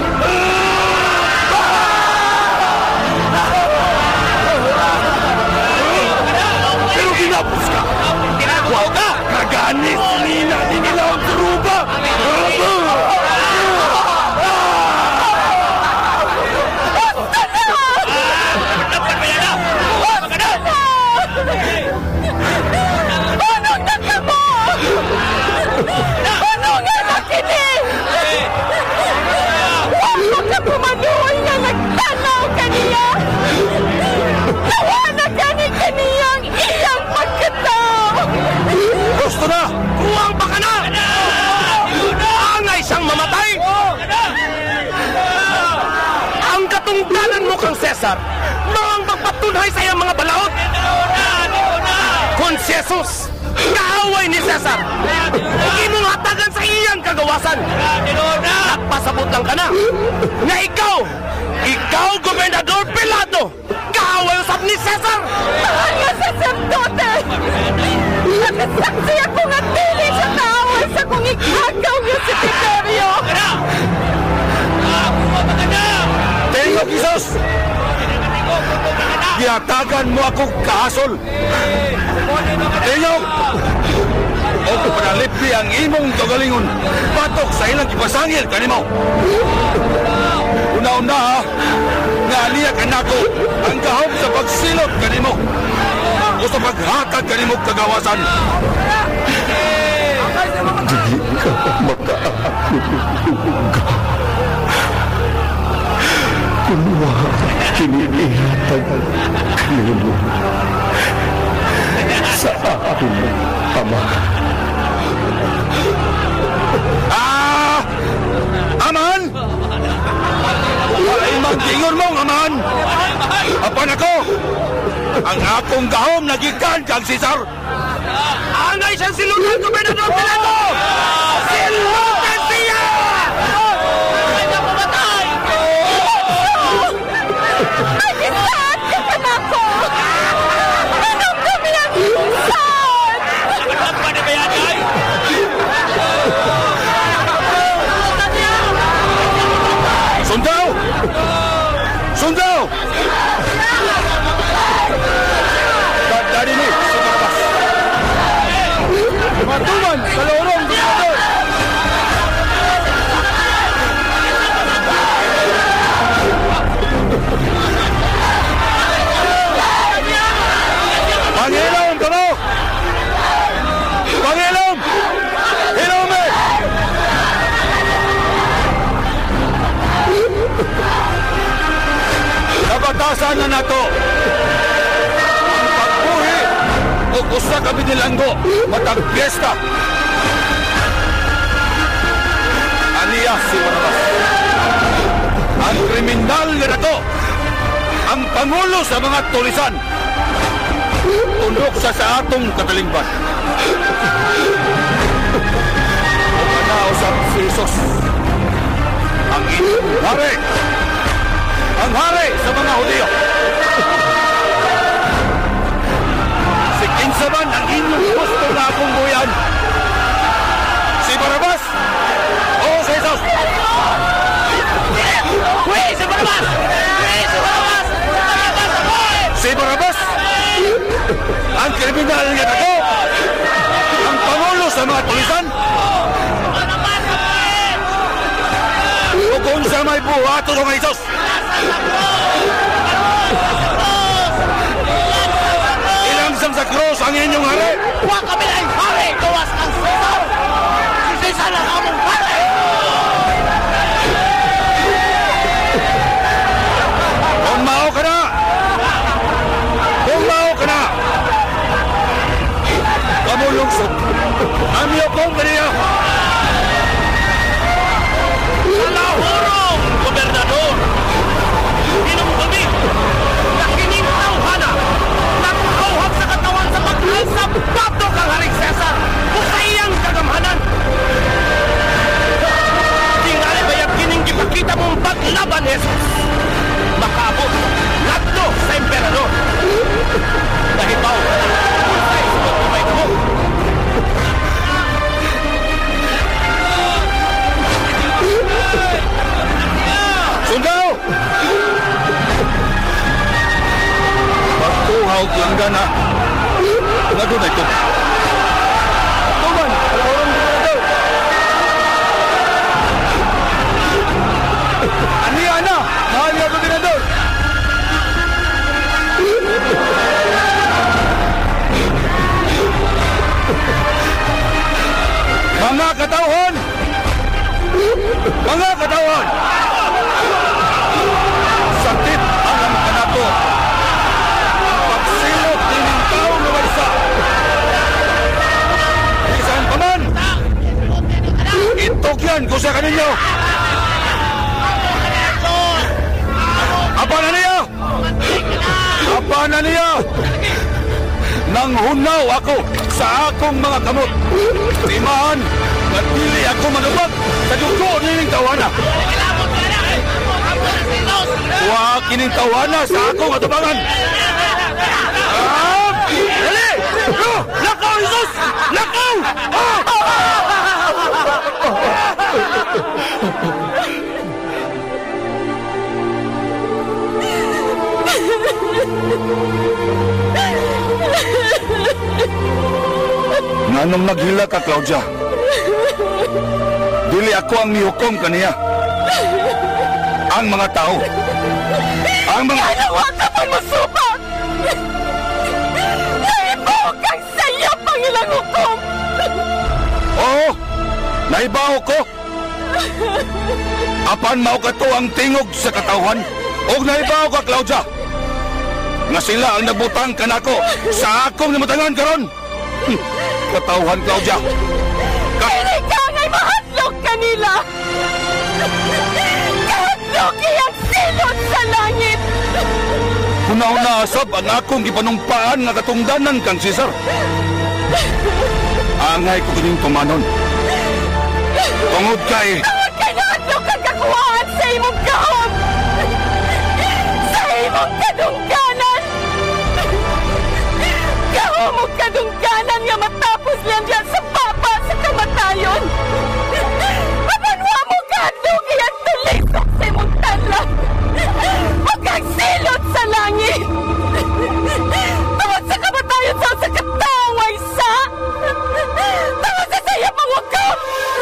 [SPEAKER 10] Pero ginapos ka! Wow ka! Kaganis nina nila ang ruba!
[SPEAKER 6] Ano nga na kini? Wala ka pumanuoy nga nagtanaw kaniya. Nawa na kaniyang iyang pagkataw.
[SPEAKER 10] Gusto na! Kuwang baka na! Angay siyang mamatay! Ang katungdanan mo kang Cesar, maang magpatunhay sa iyang mga balaod! Kung si Jesus, kaaway ni Cesar, hindi mong hatagan sa iyang kagawasan! Nagpasabot lang ka na na ikaw, Gobernador Pilato, kaaway usap ni Cesar!
[SPEAKER 6] Mahal nga saserdote! Nakasaksi ako nga dili siya kaaway sa kong ikagaw nga si Tiberio!
[SPEAKER 10] Tingog, Jesus! Gihatagan mo akong kahasol! Tingog! O panalipi ang imong kagalingon patok sa ilang ipasangil kanimo! Una-una ha! Nga aliyak anako ang gahom sa pagsilot kanimo! O sa paghatag kanimo kagawasan!
[SPEAKER 5] Dili ka makaakuluga. Kunuha kinihatag kanimo sa akong Ama.
[SPEAKER 10] Aman! Walay magdingon mong aman! Apan ako! Ang akong gahom nagikan kang Cesar! Angay siyang silutan, Gobernador Pilato! Silutan siya! Ay na pumatay!
[SPEAKER 6] Nagisaan ka pa na ko! Anong kami ang insan?
[SPEAKER 10] Nakatang pa na ba yan, ay? Sundao! Sundao! Dari ni, sa labas! Matuman, sa lorong, Gobernador! Pangilom, kamo! Pangilom! Hilome! Nabatasan na nato ang pagbuhi o usa ka binilanggo matag piyesta. Alias si Barrabas. Ang kriminal nga nato, ang pangulo sa mga tulisan, tundok sa atong katalingban. O kanausap si Jesus, ang inyong hari, ang hari sa mga Hudyo.
[SPEAKER 5] may buhato ng Isos! Ilangsang sa krus ang inyong hari!
[SPEAKER 10] Huwag kami na yung hari! Gawas ng Cesar! Si Cesar lang among hari!
[SPEAKER 5] Umao ka na! Umao ka na! Kamulungsod! Amiyo kong kaniya!
[SPEAKER 10] Alahurong, Gobernador! Inong-dumi! Nakinintawhana! Nakauhag sa katawan sa paglansa bato kang Haring Cesar! Kusayang kagamhanan! Tingali bayag kining gipakita mong paglaban, Jesus! Makaabot! Nagdo sa emperador! Nahibaw! Kusay sa pagkumay mo!
[SPEAKER 5] Sundao! Pagtuhaw lang gana. Nga doon ito. Tuman! Alahurong Gobernador! Aniya na! Mahal nga Gobernador! Mga katawhan! Mga katawhan! Sakit ang kanato. Pagsilot din ng tao na bansa. Isang paman! Itokyan ko sa kaninyo! Apa na niya? Apa na niya? Nang hunaw ako sa akong mga kamot. Timahan na dili ako manubag sa dugo nining tawana. Huwag kining tawana sa akong atubangan. Dali! Lakaw, Jesus! Lakaw! Nganong naghila ka, Claudia? Dili ako ang nihukom kaniya. Ang mga tao. Ang mga...
[SPEAKER 6] Kanawa ka pa masupak! Naibaw kang sa iyo pang ilang hukom!
[SPEAKER 5] Oo! Naibaw ko! Apan mao ka to ang tingog sa katawhan. Og naibaw ka, Claudia! Nga sila ang nagbutang kanako sa akong namutangan karon. Katawhan, Claudia!
[SPEAKER 6] Kini ka nga'y mahadlok kanila! Kahadlok iyang silot sa langit!
[SPEAKER 5] Hunaw-na asab ang akong gipanumpaan nga katungdanan kang Cesar. Angay ko kining tumanon. Tungod kay...
[SPEAKER 6] Tungod kay nahadlok kang kakuhaan sa imong kahon! Sa imong kadungganan! Kahumog kadungganan nga matapos lang dyan sa papa sa kamatayon! Apanwa mo kahadlok iyang tulisok sa imong tanla! Huwag kang silot sa langit! Tungod sa kamatayon sa kataong ay sa! Tungod sa saya pangwagkam!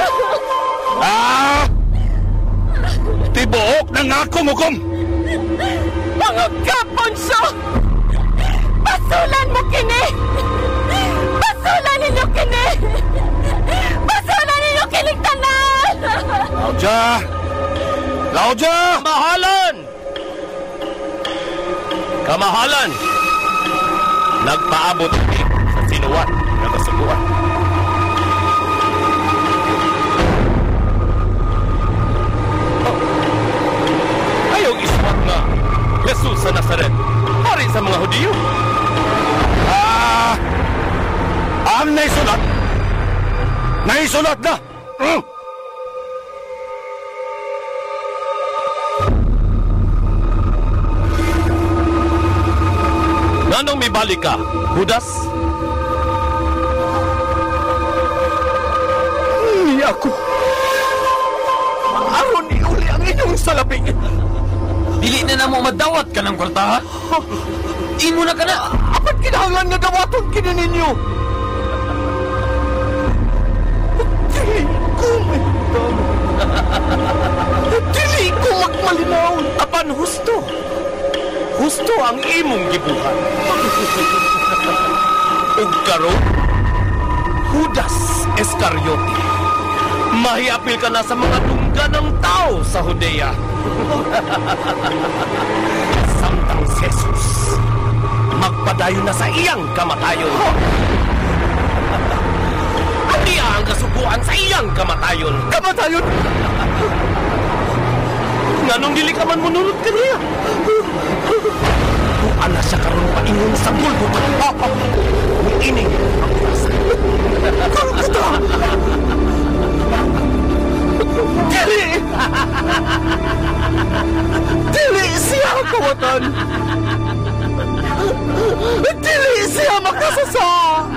[SPEAKER 5] Tibuok ng akong hukom!
[SPEAKER 6] Pangwagkam, Poncio! Pasulan mo kini! Pasulan ninyo kini! Pasulan ninyo kining tanan!
[SPEAKER 5] Claudia! Claudia!
[SPEAKER 10] Kamahalan! Kamahalan! Nagpaabot sa sinuwat na kasuguan. Ayaw isuwat nga Jesus sa Nazaret para sa mga Hudiyo.
[SPEAKER 5] Ang naisulat! Naisulat na!
[SPEAKER 10] Nanong may balik ka, Judas?
[SPEAKER 9] Hindi ako. Aron iuli ang inyong salapi.
[SPEAKER 10] Dili na mo madawat ka ng kwartahan? Imo na ka na!
[SPEAKER 9] Apat kinahanglan nga dawaton kini ninyo. Dili ko may
[SPEAKER 10] Dili ko magmalinaw. Apan husto. Husto ang imong gibuhat. Ug karon, Judas Iscariote, mahiapil ka na sa mga tungga ng tao sa Judea. Samtang si Jesus, magpadayon na sa iyang kamatayon. At iya ang kasubuan sa iyang kamatayon. Kamatayon? Nganong dili ka man munulot ka niya? Tuan na siya karon paingon sa Golgota. Ining ang kurasa. Golgota! Dili! Dili siya kawatan! Dili siya makasasa!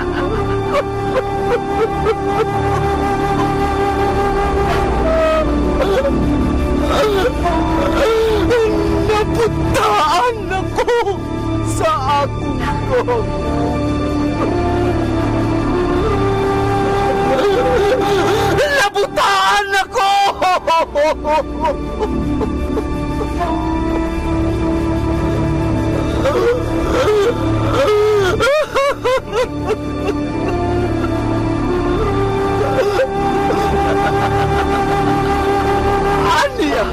[SPEAKER 10] Naputaan ako sa akong ko. Naputaan ako! Anya!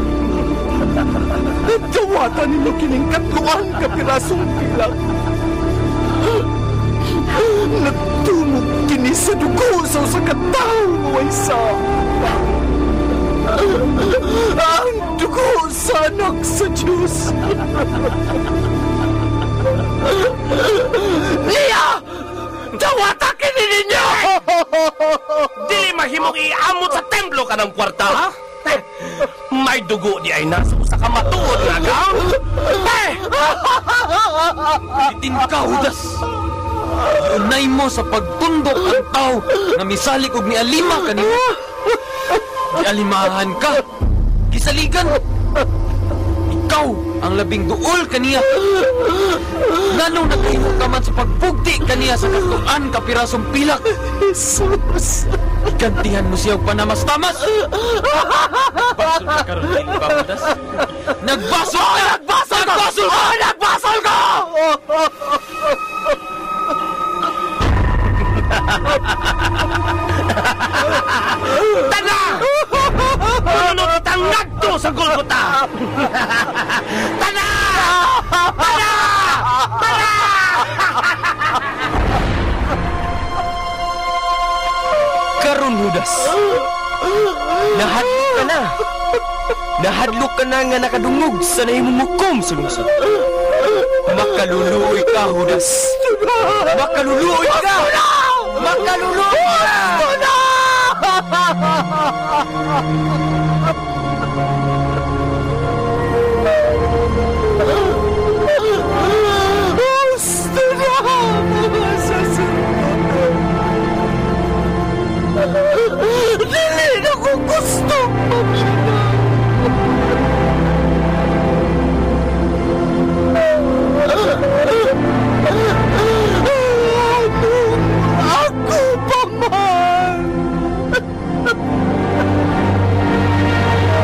[SPEAKER 10] Dawatan ninyo kining katluan ka pirasong pilak. Nagtumog kini sa dugo sa usa ka tawo mo isa. Ang dugo sa anak sa Diyos. Niya! Dawata kini ninyo! Di mahimong iamot sa templo ka ng kwarta, ha? May dugo di ay nasa usa ka matuod nga gaw.
[SPEAKER 11] Bitin ka, Judas. Unay mo sa pagtundok ang tao na misalik og nialima kanimo. Nialimahan ka. Gisaligan. Ikaw ang labing duol kaniya. Nganong nagahimo ka man sa pagbugti kaniya sa katuan kapirasong pilak.
[SPEAKER 10] Jesus!
[SPEAKER 11] Igantihan mo siya og panamas-tamas. Basol ka karon dili ba, Judas? Nagbasol ka!
[SPEAKER 10] Nagbasol ka! Nagbasol ka! Tana! Pununod ang nagto sa Golgota! Tana! Tana! Tana!
[SPEAKER 11] Karon, Judas, nahadlok ka na. Nahadlok ka na nga nakadungog sa nahimumukom sa lungsod. Makaluluoy ka, Judas. Makaluluoy ka! Makaluluoy ka!
[SPEAKER 10] Gusto na mga sasarotan. Dili na ko gusto ako pa man.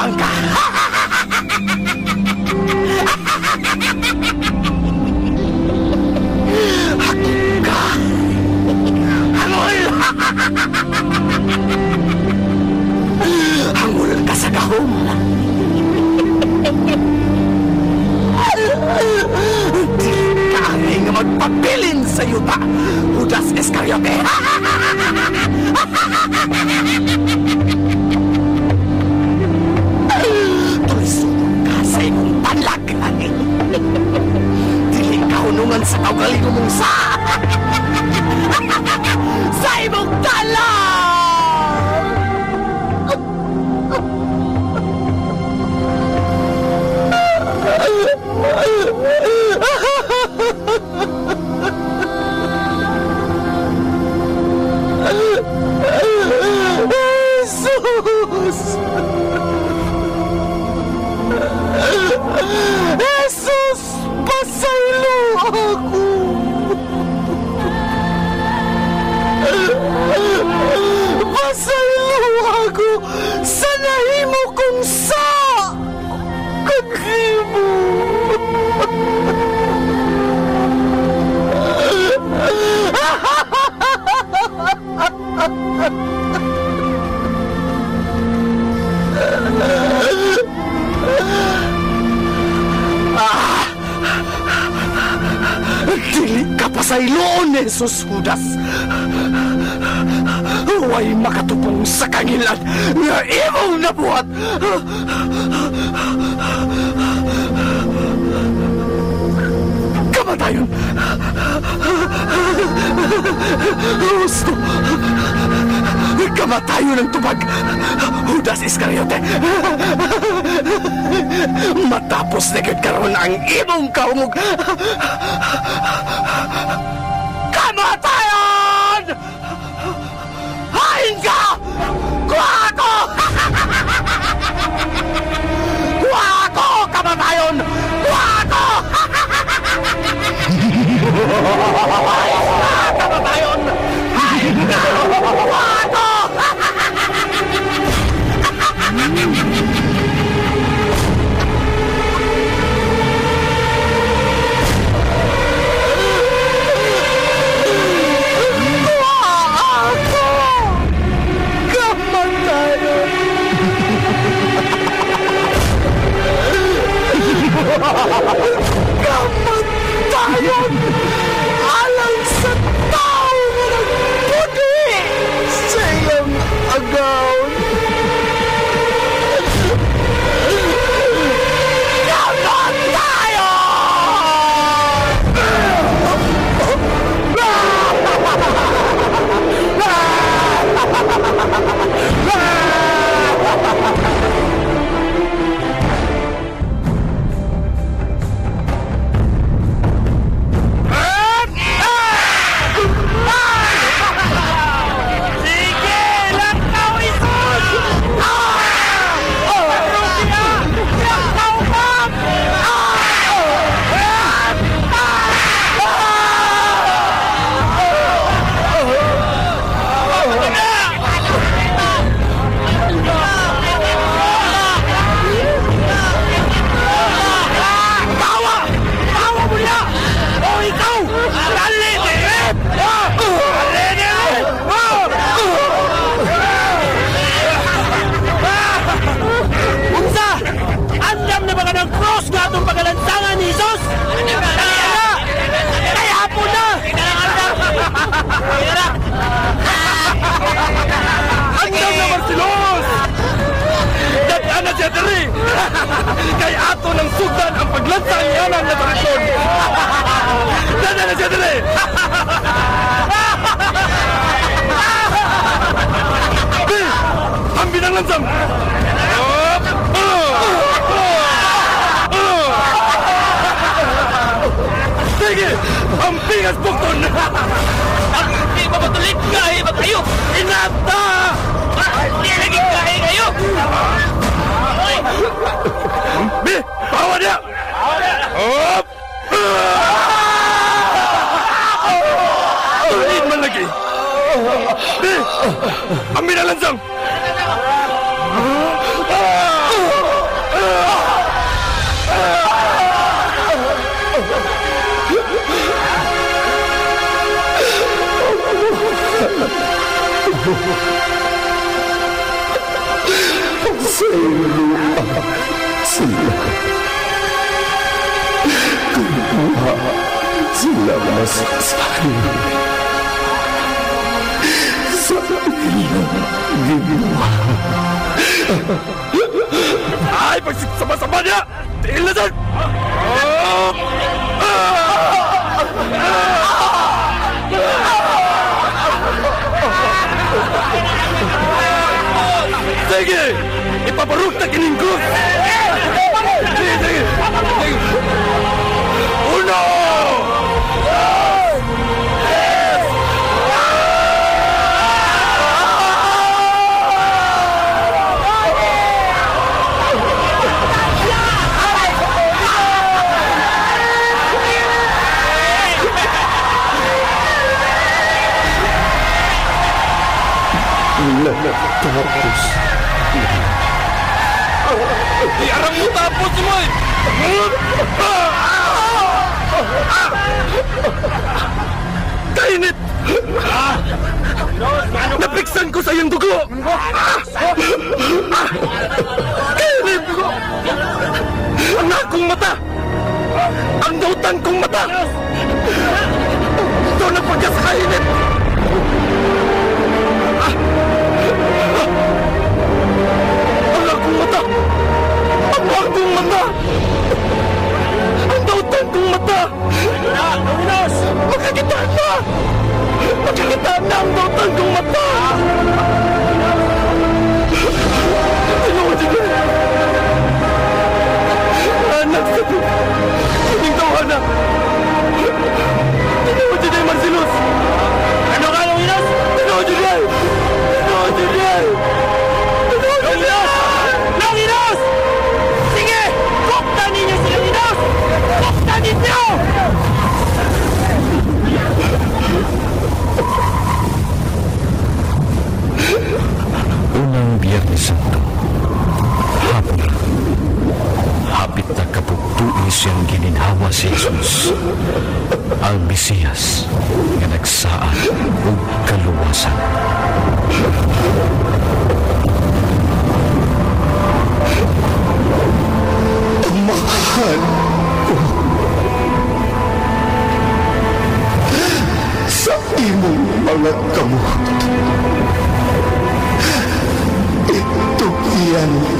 [SPEAKER 9] Buang ka! Hakot ka! Hangol! Hangol ka sa gahom! Di ka angay nga magpabilin sa yuta, Judas Iscariote! Tulisod ka sa imong panlag! Dili ka hunungan sa kaugalingon mong sa imong talang! Jesus! Jesus! Pasaylo ako! Pasaylo ako sa nahimo kong kaghimo! Dili ka pasayloon, Jesus Judas. Huwag makatupong sa kangilan nga imong nabuhat. Kamatayon. Gusto. Kamatayon ang tubag, Judas Iscariote. Matapos na kagkaroon ang imong kaungog. Kamatayon! Hain ka! Kuha ako! Kuha ako! Kamatayon! Kuha ako! Kamatayon! Hain ka! Kuha ako! Kamatayon! Alang sa tao na nagputi sa iyong agaw! Kay ato ng sudan ang paglansa ang yanan na tarisyon. Dada na siya dali! Ang binanglansam! Sige! Ang pingas bukton! Ang hindi mapatulit kahi kayo! Inata! Hindi lagi kahi kayo! Bi! Bawa dia! Hop! Tuloyin man lagi! Bi! Ambil na lansang!
[SPEAKER 5] Sa lupa sila. Kumuha sila masasahin sa ilang ginawa. Ay, pagsama-sama niya! Tigil na doon! Sige! Ipabarog na kining ko! Sige! Uno!
[SPEAKER 12] Tapos.
[SPEAKER 5] Diarang mo tapos mo eh! Kainit! Napiksan ko sa iyong dugo! Kainit! Ang akong mata! Ang nautan kong mata! Ito na pagkaskainit! Ang akong mata! Ang akong mata! Ang nautan kong mata! Makakitaan na! Makakitaan na ang nautan kong mata! Tinuod din! Anak sa ito! Sining tawahan na! Tinuod din, Marcelos! Ano ka, Longinos? Tinuod din! Tinuod din! Longinos! Sige! Kopta ninyo si Longinos! Kopta ninyo!
[SPEAKER 3] Unang Biyernes Santo, hapon na. Hapit na kapugtuin siyang gininhawa si Jesus, ang Mesiyas nga nagsaad ug kaluwasan.
[SPEAKER 12] Mahal ko sa imong mga kamot. Ito iyan